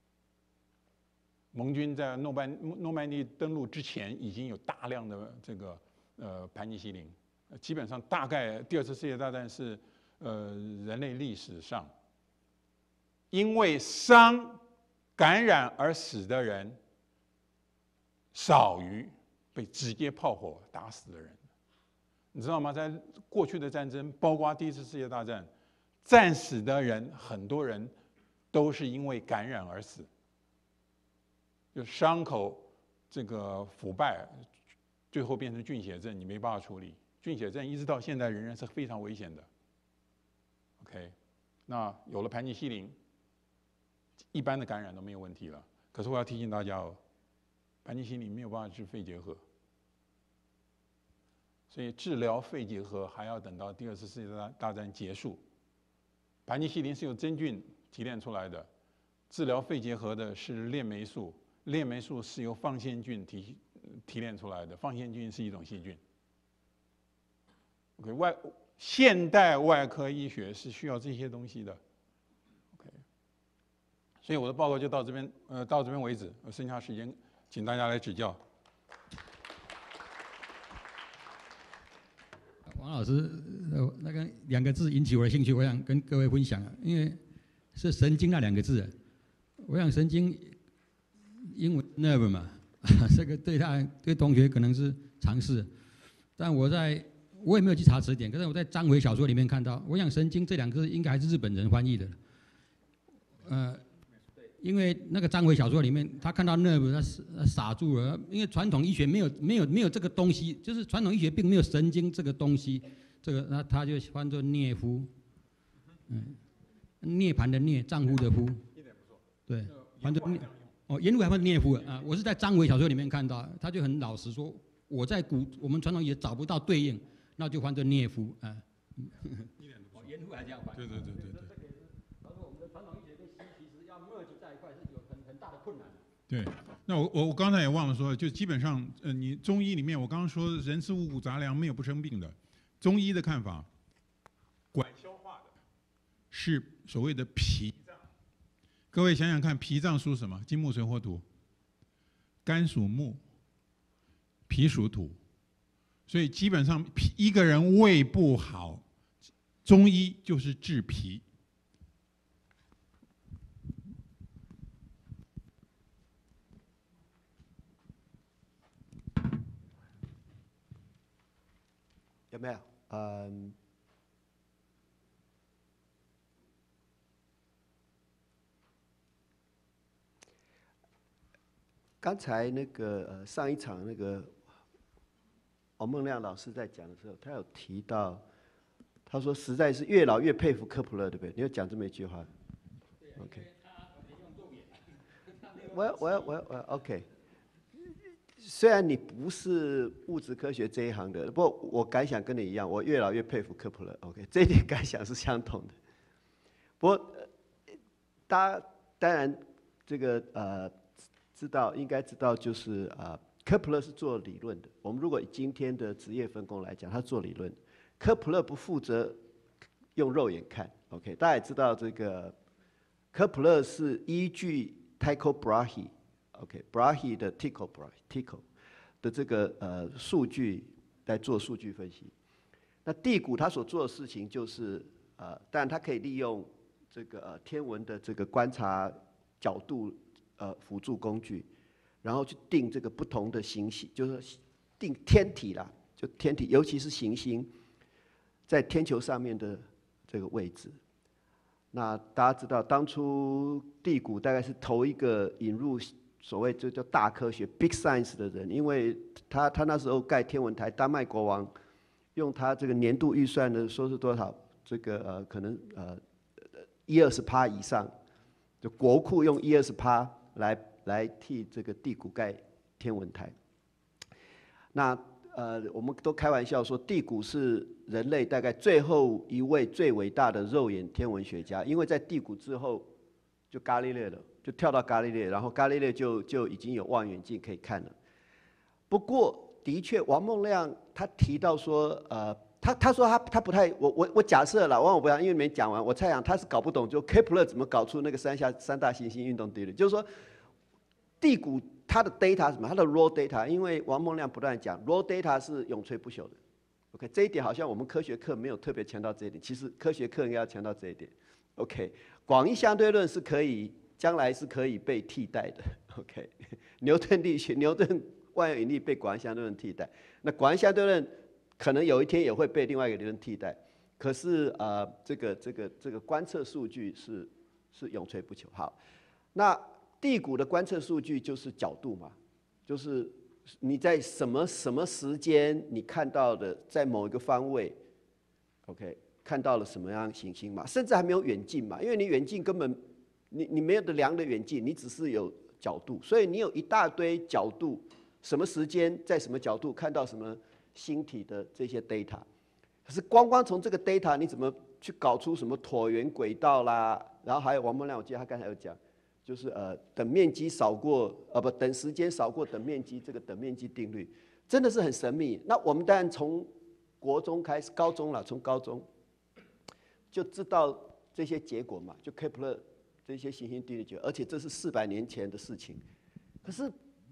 盟军在诺曼诺曼底登陆之前，已经有大量的这个呃盘尼西林，基本上大概第二次世界大战是呃人类历史上因为伤感染而死的人，少于被直接炮火打死的人。你知道吗？在过去的战争，包括第一次世界大战。战死的人，很多人都是因为感染而死，就伤口这个腐败，最后变成菌血症，你没办法处理。菌血症一直到现在仍然是非常危险的。OK， 那有了盘尼西林，一般的感染都没有问题了。可是我要提醒大家哦，盘尼西林没有办法治肺结核，所以治疗肺结核还要等到第二次世界大战结束。盘尼西林是由真菌提炼出来的，治疗肺结核的是链霉素，链霉素是由放线菌提提炼出来的，放线菌是一种细菌。OK， 外现代外科医学是需要这些东西的。OK， 所以我的报告就到这边，呃，到这边为止，剩下时间请大家来指教。 王老师，呃，那个两个字引起我的兴趣，我想跟各位分享啊，因为是神经那两个字，我想神经英文 nerve 嘛，这个对他对同学可能是常识，但我在我也没有去查词典，可是我在章回小说里面看到，我想神经这两个字应该还是日本人翻译的，呃。因为那个章回小说里面，他看到 nerve， 他傻住了。因为传统医学没有没有没有这个东西，就是传统医学并没有神经这个东西，这个那他就翻作涅夫，嗯，涅槃的涅，丈夫的夫，对，翻作涅，哦，沿路还翻涅夫啊。我是在章回小说里面看到，他就很老实说，我在古我们传统医学找不到对应，那就翻作涅夫啊。哦，沿路还这样翻。 对对对对对。对，那我我我刚才也忘了说，就基本上，呃，你中医里面，我刚刚说人吃五谷杂粮没有不生病的，中医的看法，管消化的是所谓的脾脏。各位想想看，脾脏属什么？金木水火土。肝属木，脾属土，所以基本上脾一个人胃不好，中医就是治脾。 有没有？嗯， 刚才那个呃上一场那个王孟亮老师在讲的时候，他有提到，他说实在是越老越佩服科普勒，对不对？你有讲这么一句话 ？OK。我要我要我要我要 OK。虽然你不是物质科学这一行的，不过我感想跟你一样，我越老越佩服科普勒。OK， 这一点感想是相同的。不过，大家当然这个呃知道应该知道，就是啊，科普勒是做理论的。我们如果以今天的职业分工来讲，他做理论，科普勒不负责用肉眼看。OK， 大家也知道这个科普勒是依据 Tycho Brahe。OK，Brahe 的 Tycho Brahe，Tycho 的这个呃数据来做数据分析。那地谷他所做的事情就是呃，当然他可以利用这个呃天文的这个观察角度呃辅助工具，然后去定这个不同的行星，就是定天体啦，就天体，尤其是行星在天球上面的这个位置。那大家知道，当初地谷大概是头一个引入所谓就叫大科学 （big science） 的人，因为他他那时候盖天文台，丹麦国王用他这个年度预算的说是多少，这个呃可能呃一二十趴以上，就国库用一二十趴来来替这个地谷盖天文台。那呃我们都开玩笑说，地谷是人类大概最后一位最伟大的肉眼天文学家，因为在地谷之后就伽利略了。就跳到伽利略，然后伽利略就就已经有望远镜可以看了。不过，的确，王孟亮他提到说，呃，他他说他他不太，我我我假设了，忘我不要，因为没讲完，我猜想他是搞不懂，就 Kepler 怎么搞出那个三下三大行星运动定律，就是说，地谷它的 data 什么，它的 raw data， 因为王孟亮不断讲 raw data 是永垂不朽的。OK， 这一点好像我们科学课没有特别强调这一点，其实科学课应该要强调这一点。OK， 广义相对论是可以。将来是可以被替代的 ，OK？ 牛顿力学、牛顿万有引力被广义相对论替代，那广义相对论可能有一天也会被另外一个理论替代。可是呃，这个这个这个观测数据是是永垂不朽。好，那地谷的观测数据就是角度嘛，就是你在什么什么时间你看到的，在某一个方位 ，OK， 看到了什么样行星嘛，甚至还没有远近嘛，因为你远近根本。你你没有的量的远近，你只是有角度，所以你有一大堆角度，什么时间在什么角度看到什么星体的这些 data， 可是光光从这个 data 你怎么去搞出什么椭圆轨道啦？然后还有王孟亮，我记得他刚才有讲，就是呃等面积少过呃不等时间少过等面积这个等面积定律，真的是很神秘。那我们当然从国中开始，高中了，从高中就知道这些结果嘛，就 Kepler。这些行星定律，而且这是四百年前的事情。可是，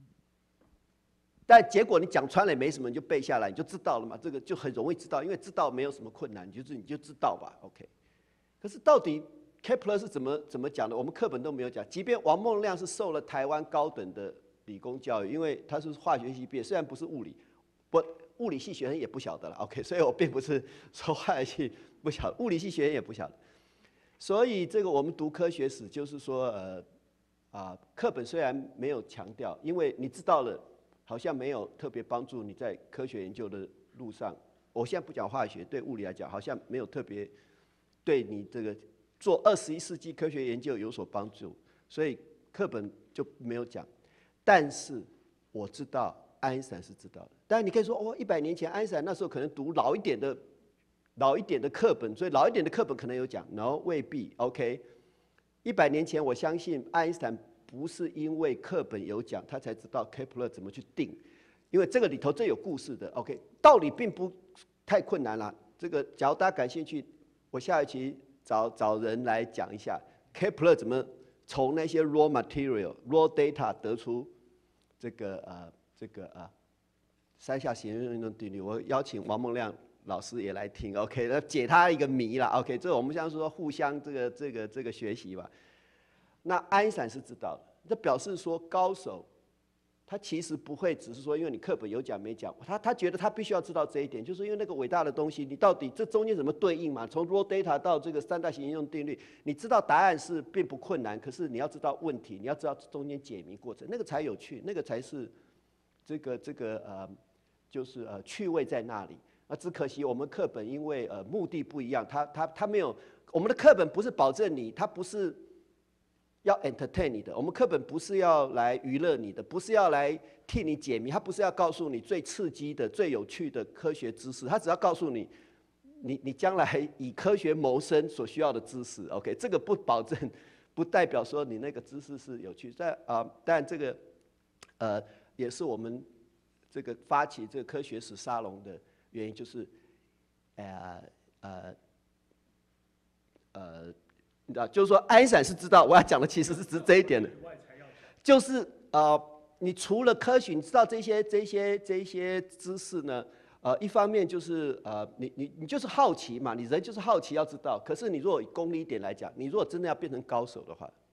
但结果你讲穿了也没什么，你就背下来，你就知道了嘛。这个就很容易知道，因为知道没有什么困难，就是你就知道吧 ，OK。可是到底 Kepler 是怎么怎么讲的？我们课本都没有讲。即便王孟亮是受了台湾高等的理工教育，因为他是化学系毕业，虽然不是物理，不物理系学生也不晓得了 ，OK。所以我并不是说化学系不晓得，物理系学生也不晓得。所以这个我们读科学史，就是说，呃，啊，课本虽然没有强调，因为你知道了，好像没有特别帮助你在科学研究的路上。我现在不讲化学，对物理来讲，好像没有特别对你这个做二十一世纪科学研究有所帮助，所以课本就没有讲。但是我知道爱因斯坦是知道的。当然你可以说，哦，一百年前爱因斯坦那时候可能读老一点的。老一点的课本，所以老一点的课本可能有讲 ，no 未必 ，OK。一百年前，我相信爱因斯坦不是因为课本有讲，他才知道 Kepler 怎么去定，因为这个里头最有故事的 ，OK。道理并不太困难了，这个假如大家感兴趣，我下一期找找人来讲一下 Kepler 怎么从那些 raw material、raw data 得出这个呃这个呃三下行星运动定律。我邀请王孟亮。老师也来听 ，OK， 那解他一个谜了 ，OK， 这我们像说互相这个这个这个学习吧。那爱因斯坦是知道的，这表示说高手他其实不会只是说因为你课本有讲没讲，他他觉得他必须要知道这一点，就是因为那个伟大的东西，你到底这中间怎么对应嘛？从 raw data 到这个三大型应用定律，你知道答案是并不困难，可是你要知道问题，你要知道中间解谜过程，那个才有趣，那个才是这个这个呃，就是呃趣味在那里。啊，只可惜我们课本因为呃目的不一样，他他他没有，我们的课本不是保证你，它不是要 entertain 你的，我们课本不是要来娱乐你的，不是要来替你解谜，它不是要告诉你最刺激的、最有趣的科学知识，它只要告诉你，你你将来以科学谋生所需要的知识。OK， 这个不保证，不代表说你那个知识是有趣。但啊，但这个呃也是我们这个发起这个科学史沙龙的原因，就是呃呃呃。你知道，就是说，爱因斯坦是知道我要讲的，其实是指这一点的，就是呃，你除了科学，你知道这些这些这些知识呢，呃，一方面就是呃，你你你就是好奇嘛，你人就是好奇要知道。可是你如果以功利一点来讲，你如果真的要变成高手的话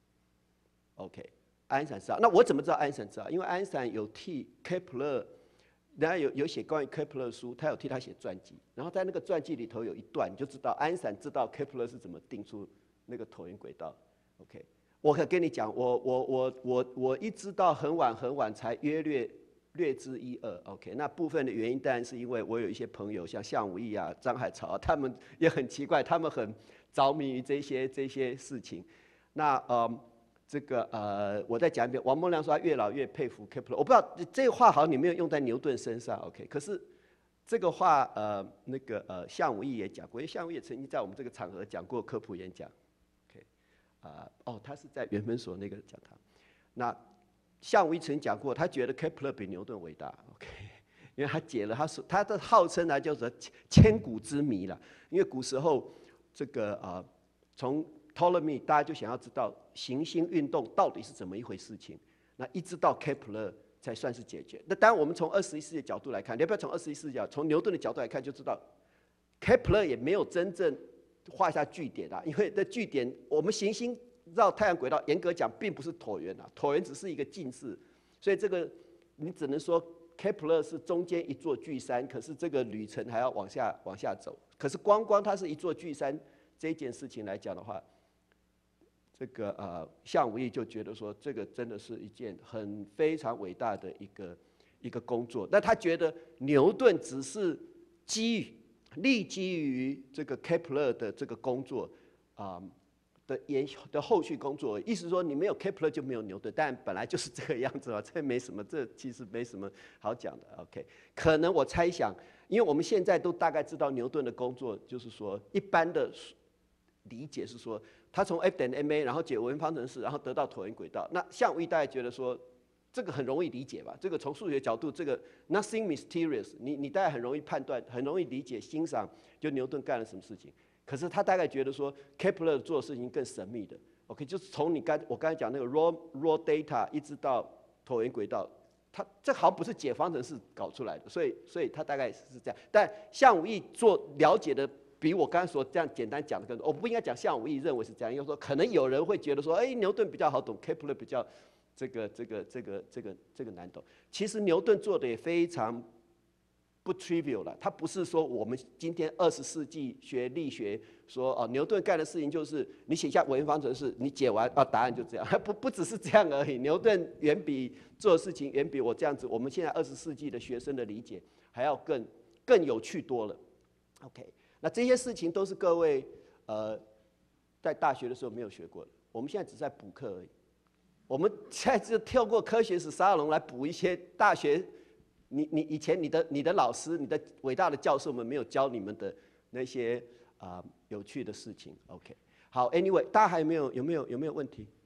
，OK， 爱因斯坦知道。那我怎么知道爱因斯坦知道？因为爱因斯坦有替开普勒。人家有有写关于开普勒的书，他有替他写传记，然后在那个传记里头有一段，你就知道爱因斯坦知道开普勒是怎么定出那个椭圆轨道。OK， 我可跟你讲，我我我我我一直到很晚很晚才约略略知一二。OK， 那部分的原因当然是因为我有一些朋友，像项武义啊、张海潮啊，他们也很奇怪，他们很着迷于这些这些事情。那呃。这个呃，我再讲一遍。王孟亮说他越老越佩服 Kepler， 我不知道这个话好像你没有用在牛顿身上 ，OK？ 可是这个话呃，那个呃，项武义也讲过，因为项武义也曾经在我们这个场合讲过科普演讲 ，OK？ 啊、呃，哦，他是在原本所那个讲堂。那项武义曾经讲过，他觉得 Kepler 比牛顿伟大 ，OK？ 因为他解了他说他的号称呢叫做千古之谜了，因为古时候这个啊、呃、从Ptolemy， 大家就想要知道行星运动到底是怎么一回事情，那一直到 Kepler 才算是解决。那当然，我们从二十一世纪的角度来看，你要不要从二十一世纪从牛顿的角度来看，就知道 Kepler 也没有真正画下句点啊，因为这句点，我们行星绕太阳轨道，严格讲并不是椭圆啊，椭圆只是一个近似，所以这个你只能说 Kepler 是中间一座巨山，可是这个旅程还要往下往下走。可是光光它是一座巨山这件事情来讲的话，这个呃，项武义就觉得说，这个真的是一件很非常伟大的一个一个工作。那他觉得牛顿只是基于立基于这个开普勒的这个工作啊、呃、的延的后续工作，意思说你没有开普勒就没有牛顿，但本来就是这个样子嘛，这没什么，这其实没什么好讲的。OK， 可能我猜想，因为我们现在都大概知道牛顿的工作，就是说一般的理解是说。他从 F 等于 ma， 然后解微分方程式，然后得到椭圆轨道。那项武义大概觉得说，这个很容易理解吧？这个从数学角度，这个 nothing mysterious， 你你大概很容易判断，很容易理解、欣赏，就牛顿干了什么事情。可是他大概觉得说 ，Kepler 做的事情更神秘的。OK， 就是从你刚我刚才讲那个 raw raw data 一直到椭圆轨道，他这好像不是解方程式搞出来的，所以所以他大概是这样。但项武义做了解的。比我刚才所这样简单讲的更多，我不应该讲项武义认为是这样，因为说可能有人会觉得说，哎，牛顿比较好懂 ，Kepler 比较这个这个这个这个这个难懂。其实牛顿做的也非常不 trivial 了，他不是说我们今天二十世纪学力学说哦，牛顿干的事情就是你写下微分方程式，你解完啊答案就这样，不不只是这样而已。牛顿远比做的事情远比我这样子，我们现在二十世纪的学生的理解还要更更有趣多了。OK。那这些事情都是各位呃在大学的时候没有学过的，我们现在只在补课而已。我们现在就跳过科学史沙龙来补一些大学，你你以前你的你的老师、你的伟大的教授们没有教你们的那些啊、呃、有趣的事情。OK， 好 ，Anyway， 大家还有没有有没有有没有问题？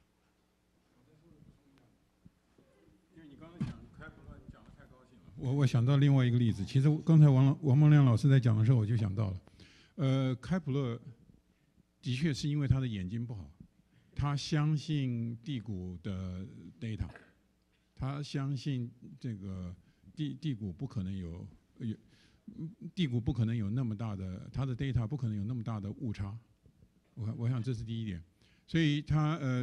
我我想到另外一个例子，其实刚才王王孟亮老师在讲的时候，我就想到了，呃，开普勒的确是因为他的眼睛不好，他相信地谷的 data， 他相信这个地地谷不可能有有地谷不可能有那么大的，他的 data 不可能有那么大的误差，我我想这是第一点，所以他呃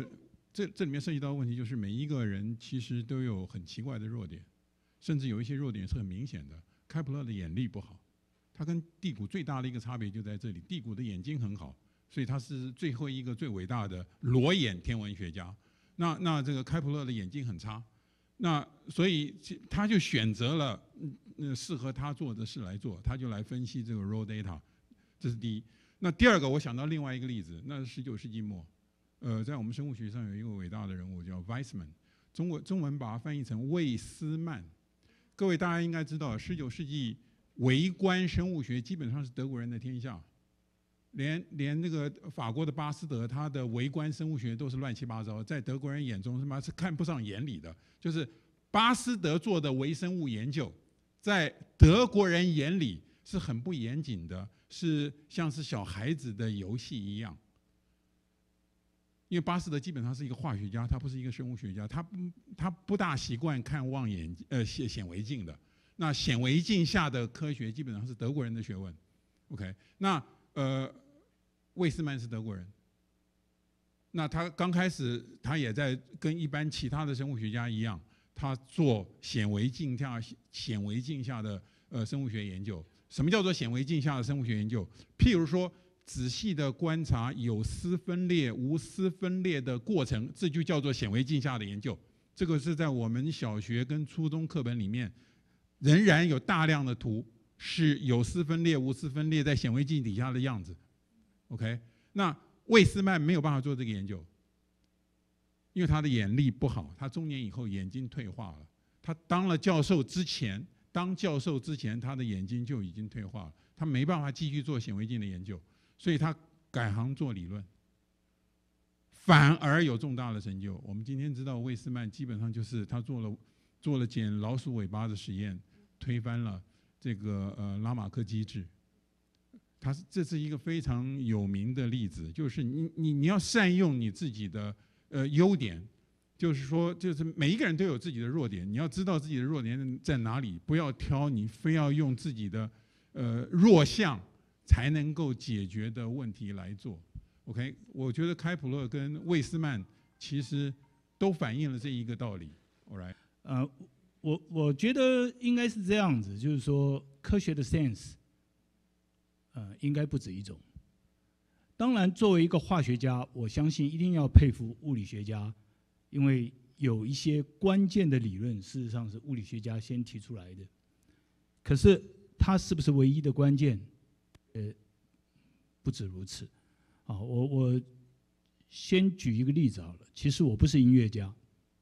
这这里面涉及到的问题就是每一个人其实都有很奇怪的弱点，甚至有一些弱点是很明显的。开普勒的眼力不好，他跟地谷最大的一个差别就在这里，地谷的眼睛很好，所以他是最后一个最伟大的裸眼天文学家。那那这个开普勒的眼睛很差，那所以他就选择了嗯适合他做的事来做，他就来分析这个 raw data， 这是第一。那第二个，我想到另外一个例子，那是十九世纪末，呃，在我们生物学上有一个伟大的人物叫 Weizmann， 中文中文把它翻译成魏斯曼。各位大家应该知道，十九世纪微观生物学基本上是德国人的天下，连连那个法国的巴斯德，他的微观生物学都是乱七八糟，在德国人眼中他妈是看不上眼里的。就是巴斯德做的微生物研究，在德国人眼里是很不严谨的，是像是小孩子的游戏一样。因为巴斯德基本上是一个化学家，他不是一个生物学家，他他不大习惯看望远呃显显微镜的。那显微镜下的科学基本上是德国人的学问。OK， 那呃，魏斯曼是德国人。那他刚开始他也在跟一般其他的生物学家一样，他做显微镜下显微镜下的呃生物学研究。什么叫做显微镜下的生物学研究？譬如说，仔细的观察有丝分裂、无丝分裂的过程，这就叫做显微镜下的研究。这个是在我们小学跟初中课本里面，仍然有大量的图是有丝分裂、无丝分裂在显微镜底下的样子。OK， 那魏斯曼没有办法做这个研究，因为他的眼力不好，他中年以后眼睛退化了。他当了教授之前，当教授之前，他的眼睛就已经退化了，他没办法继续做显微镜的研究。所以他改行做理论，反而有重大的成就。我们今天知道魏斯曼基本上就是他做了做了剪老鼠尾巴的实验，推翻了这个呃拉马克机制。他是这是一个非常有名的例子，就是你你你要善用你自己的呃优点，就是说就是每一个人都有自己的弱点，你要知道自己的弱点在哪里，不要挑你非要用自己的呃弱项才能够解决的问题来做。 OK， 我觉得开普勒跟魏斯曼其实都反映了这一个道理。 All right， 呃，我我觉得应该是这样子，就是说科学的 sense， 呃，应该不止一种。当然，作为一个化学家，我相信一定要佩服物理学家，因为有一些关键的理论，事实上是物理学家先提出来的。可是，它是不是唯一的关键？呃，不止如此。好，我我先举一个例子好了。其实我不是音乐家，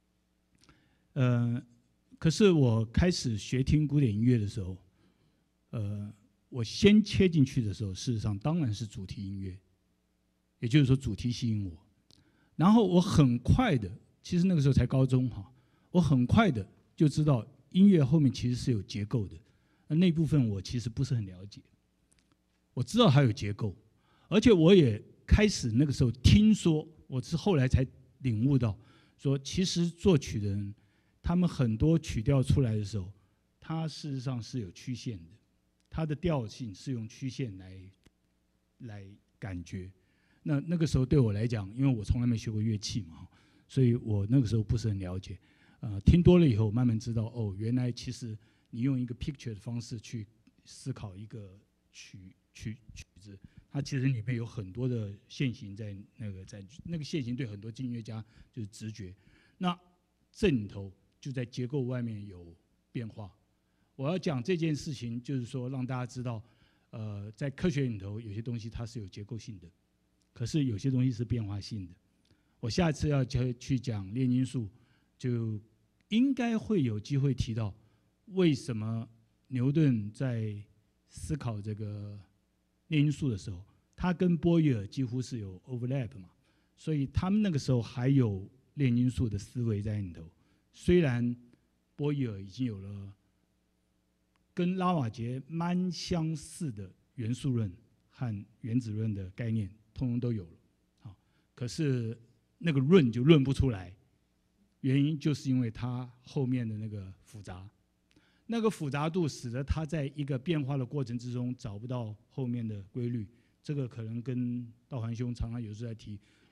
呃，可是我开始学听古典音乐的时候，呃，我先切进去的时候，事实上当然是主题音乐，也就是说主题吸引我。然后我很快的，其实那个时候才高中哈，我很快的就知道音乐后面其实是有结构的，那那部分我其实不是很了解。我知道它有结构，而且我也开始那个时候听说，我是后来才领悟到，说其实作曲的人，他们很多曲调出来的时候，它事实上是有曲线的，它的调性是用曲线来来感觉。那那个时候对我来讲，因为我从来没学过乐器嘛，所以我那个时候不是很了解。呃，听多了以后，慢慢知道哦，原来其实你用一个 picture 的方式去思考一个曲。曲曲子，它其实里面有很多的线型在那个在那个线型对很多音乐家就是直觉。那这里头就在结构外面有变化。我要讲这件事情，就是说让大家知道，呃，在科学里头有些东西它是有结构性的，可是有些东西是变化性的。我下次要去讲炼金术，就应该会有机会提到为什么牛顿在思考这个炼金术的时候，他跟波义耳几乎是有 overlap 嘛，所以他们那个时候还有炼金术的思维在里头。虽然波义耳已经有了跟拉瓦杰蛮相似的元素论和原子论的概念，通通都有了，好，可是那个论就论不出来，原因就是因为它后面的那个复杂。那个复杂度使得它在一个变化的过程之中找不到后面的规律，这个可能跟道涵兄常常有时候在提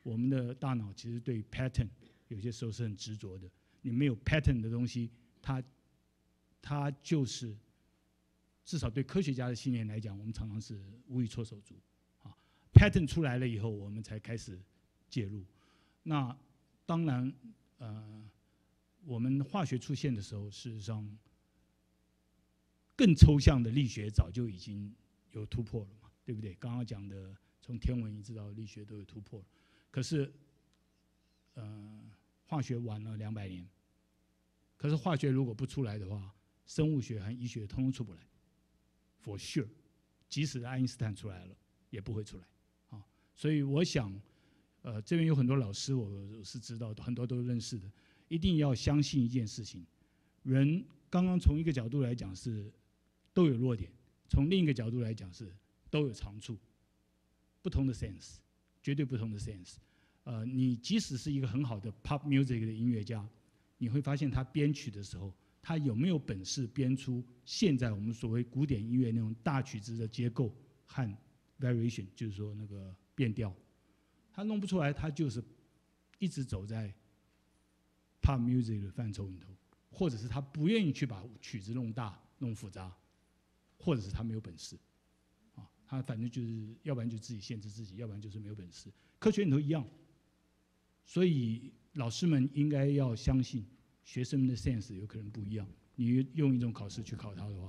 我们的大脑其实对 pattern 有些时候是很执着的。你没有 pattern 的东西，它它就是至少对科学家的信念来讲，我们常常是无以措手足。啊 ，pattern 出来了以后，我们才开始介入。那当然，呃，我们化学出现的时候，事实上更抽象的力学早就已经有突破了嘛，对不对？刚刚讲的从天文一直到力学都有突破了。可是，呃，化学晚了两百年。可是化学如果不出来的话，生物学和医学通通出不来 ，for sure。即使爱因斯坦出来了，也不会出来啊。所以我想，呃，这边有很多老师，我是知道的，很多都认识的。一定要相信一件事情：人刚刚从一个角度来讲是都有弱点，从另一个角度来讲是都有长处，不同的 sense， 绝对不同的 sense。呃，你即使是一个很好的 pop music 的音乐家，你会发现他编曲的时候，他有没有本事编出现在我们所谓古典音乐那种大曲子的结构和 variation， 就是说那个变调，他弄不出来，他就是一直走在 pop music 的范畴里头，或者是他不愿意去把曲子弄大、弄复杂，或者是他没有本事，啊，他反正就是要不然就自己限制自己，要不然就是没有本事。科学里头一样，所以老师们应该要相信学生们的 sense 有可能不一样。你用一种考试去考他的话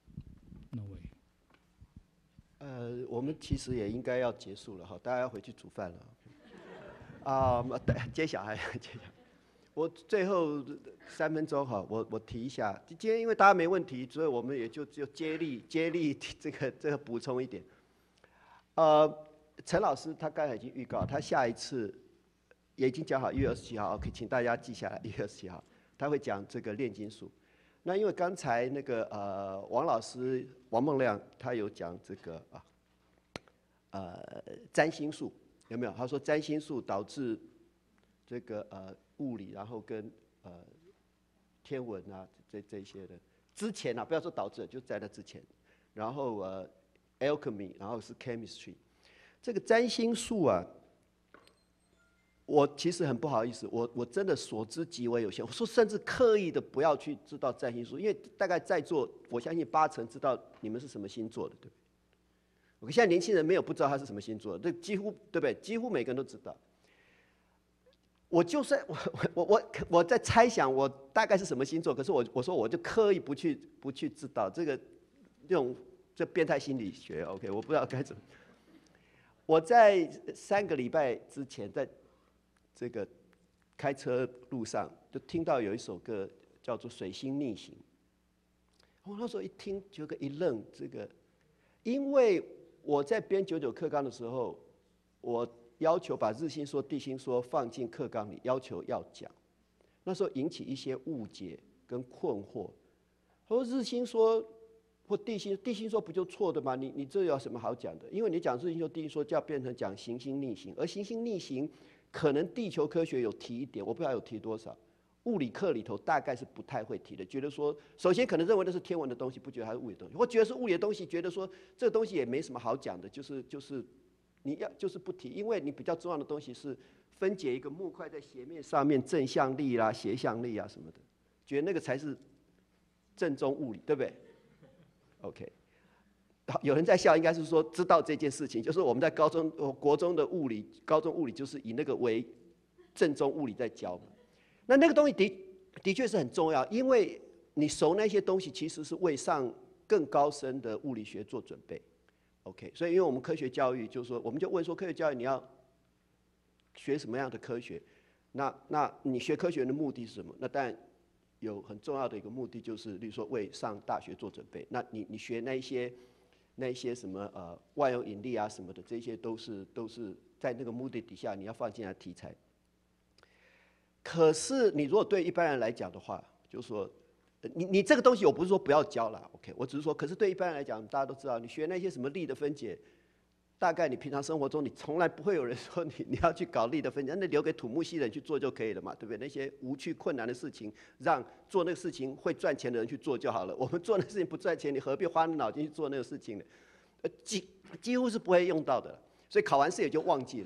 ，no way。 呃，我们其实也应该要结束了哈，大家要回去煮饭了。啊、呃，对，接小孩，接小孩。我最后三分钟哈，我我提一下，今天因为大家没问题，所以我们也就就接力接力这个这个补充一点。呃，陈老师他刚才已经预告，他下一次也已经讲好一月二十七号 ，OK， 请大家记下来，一月二十七号他会讲这个炼金术。那因为刚才那个呃王老师王孟亮他有讲这个啊呃占星术有没有？他说占星术导致这个呃物理，然后跟呃天文啊这这些的之前啊，不要说导致，就在那之前，然后呃 alchemy， 然后是 chemistry， 这个占星术啊。我其实很不好意思，我我真的所知极为有限。我说甚至刻意的不要去知道占星术，因为大概在座我相信八成知道你们是什么星座的，对不对？我现在年轻人没有不知道他是什么星座的，这几乎对不对？几乎每个人都知道。我就算我我我我在猜想我大概是什么星座，可是我我说我就刻意不去不去知道这个这种这变态心理学 ，OK， 我不知道该怎么。我在三个礼拜之前在。这个开车路上就听到有一首歌叫做《水星逆行》，我那时候一听就个一愣，这个因为我在编九九课纲的时候，我要求把日心说、地心说放进课纲里，要求要讲，那时候引起一些误解跟困惑。他说日心说或地心，地心说不就错的吗？你你这有什么好讲的？因为你讲日心说、地心说，就要变成讲行星逆行，而行星逆行。可能地球科学有提一点，我不知道有提多少。物理课里头大概是不太会提的，觉得说，首先可能认为那是天文的东西，不觉得它是物理的东西；或觉得是物理的东西，觉得说这个东西也没什么好讲的，就是就是你要就是不提，因为你比较重要的东西是分解一个木块在斜面上面正向力啦、斜向力啊什么的，觉得那个才是正宗物理，对不对 ？OK。有人在笑，应该是说知道这件事情，就是我们在高中、国中的物理，高中物理就是以那个为正宗物理在教嘛。那那个东西的的确是很重要，因为你熟那些东西，其实是为上更高深的物理学做准备。OK， 所以因为我们科学教育，就是说，我们就问说，科学教育你要学什么样的科学？那那你学科学的目的是什么？那当然有很重要的一个目的，就是例如说为上大学做准备。那你你学那一些。那一些什么呃万有引力啊什么的，这些都是都是在那个目的底下你要放进来题材。可是你如果对一般人来讲的话，就是说，你你这个东西我不是说不要教啦 ，OK， 我只是说，可是对一般人来讲，大家都知道，你学那些什么力的分解，大概你平常生活中你从来不会有人说你你要去搞力的分解，那留给土木系的人去做就可以了嘛，对不对？那些无趣困难的事情，让做那个事情会赚钱的人去做就好了。我们做那个事情不赚钱，你何必花脑筋去做那个事情呢？呃，几几乎是不会用到的，所以考完试也就忘记了。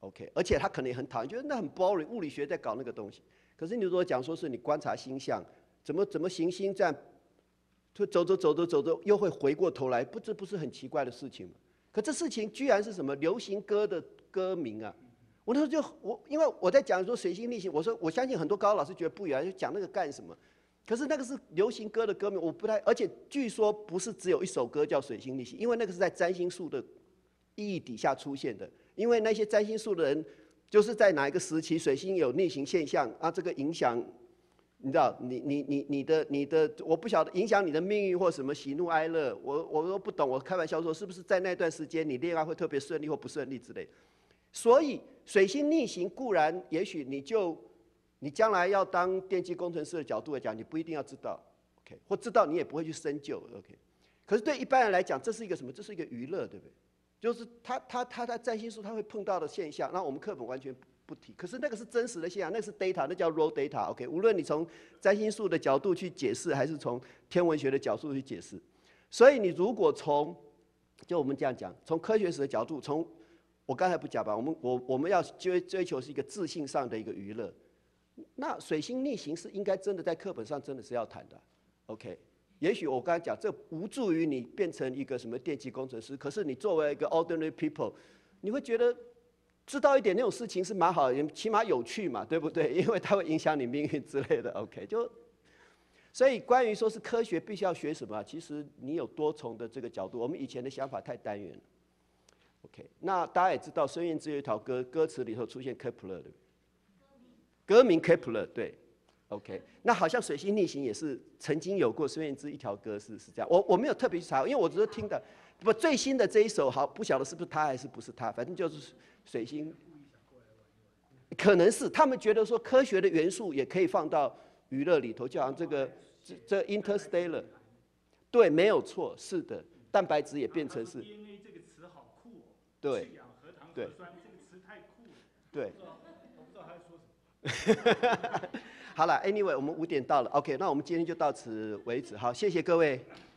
OK， 而且他可能也很讨厌，觉得那很 boring， 物理学在搞那个东西。可是你如果讲说是你观察星象，怎么怎么行星这样，走走走走走走，又会回过头来，不这不是很奇怪的事情吗？可这事情居然是什么流行歌的歌名啊！我那时候就我因为我在讲说水星逆行，我说我相信很多高老师觉得不一样，就讲那个干什么？可是那个是流行歌的歌名，我不太，而且据说不是只有一首歌叫水星逆行，因为那个是在占星术的意义底下出现的。因为那些占星术的人，就是在哪一个时期水星有逆行现象啊，这个影响，你知道，你你你你的你的，我不晓得影响你的命运或什么喜怒哀乐，我我都不懂。我开玩笑说，是不是在那段时间你恋爱会特别顺利或不顺利之类的？所以水星逆行固然，也许你就你将来要当电机工程师的角度来讲，你不一定要知道 ，OK， 或知道你也不会去深究 ，OK。可是对一般人来讲，这是一个什么？这是一个娱乐，对不对？就是他他他在占星术他会碰到的现象，那我们课本完全不提。可是那个是真实的现象，那是 data， 那叫 raw data。OK， 无论你从占星术的角度去解释，还是从天文学的角度去解释，所以你如果从就我们这样讲，从科学史的角度，从我刚才不讲吧，我们我我们要追追求是一个自信上的一个娱乐。那水星逆行是应该真的在课本上真的是要谈的 ，OK。也许我刚才讲，这无助于你变成一个什么电气工程师，可是你作为一个 ordinary people， 你会觉得知道一点那种事情是蛮好的，起码有趣嘛，对不对？因为它会影响你命运之类的。OK， 就所以关于说是科学必须要学什么，其实你有多重的这个角度。我们以前的想法太单元了。OK， 那大家也知道，孙燕姿有一条歌，歌词里头出现 Kepler 的歌名 Kepler， 对。OK， 那好像水星逆行也是曾经有过孙燕姿一条歌是是这样，我我没有特别去查，因为我只是听的。不，最新的这一首好不晓得是不是他还是不是他，反正就是水星，可能是他们觉得说科学的元素也可以放到娱乐里头，就好像这个这这 Interstellar， 对，没有错，是的，蛋白质也变成是。D N A 这个词好酷哦。对。氧核糖核酸这个词太酷了。对。我不知道他在说什么。好了 ，Anyway， 我们五点到了 ，OK， 那我们今天就到此为止。好，谢谢各位。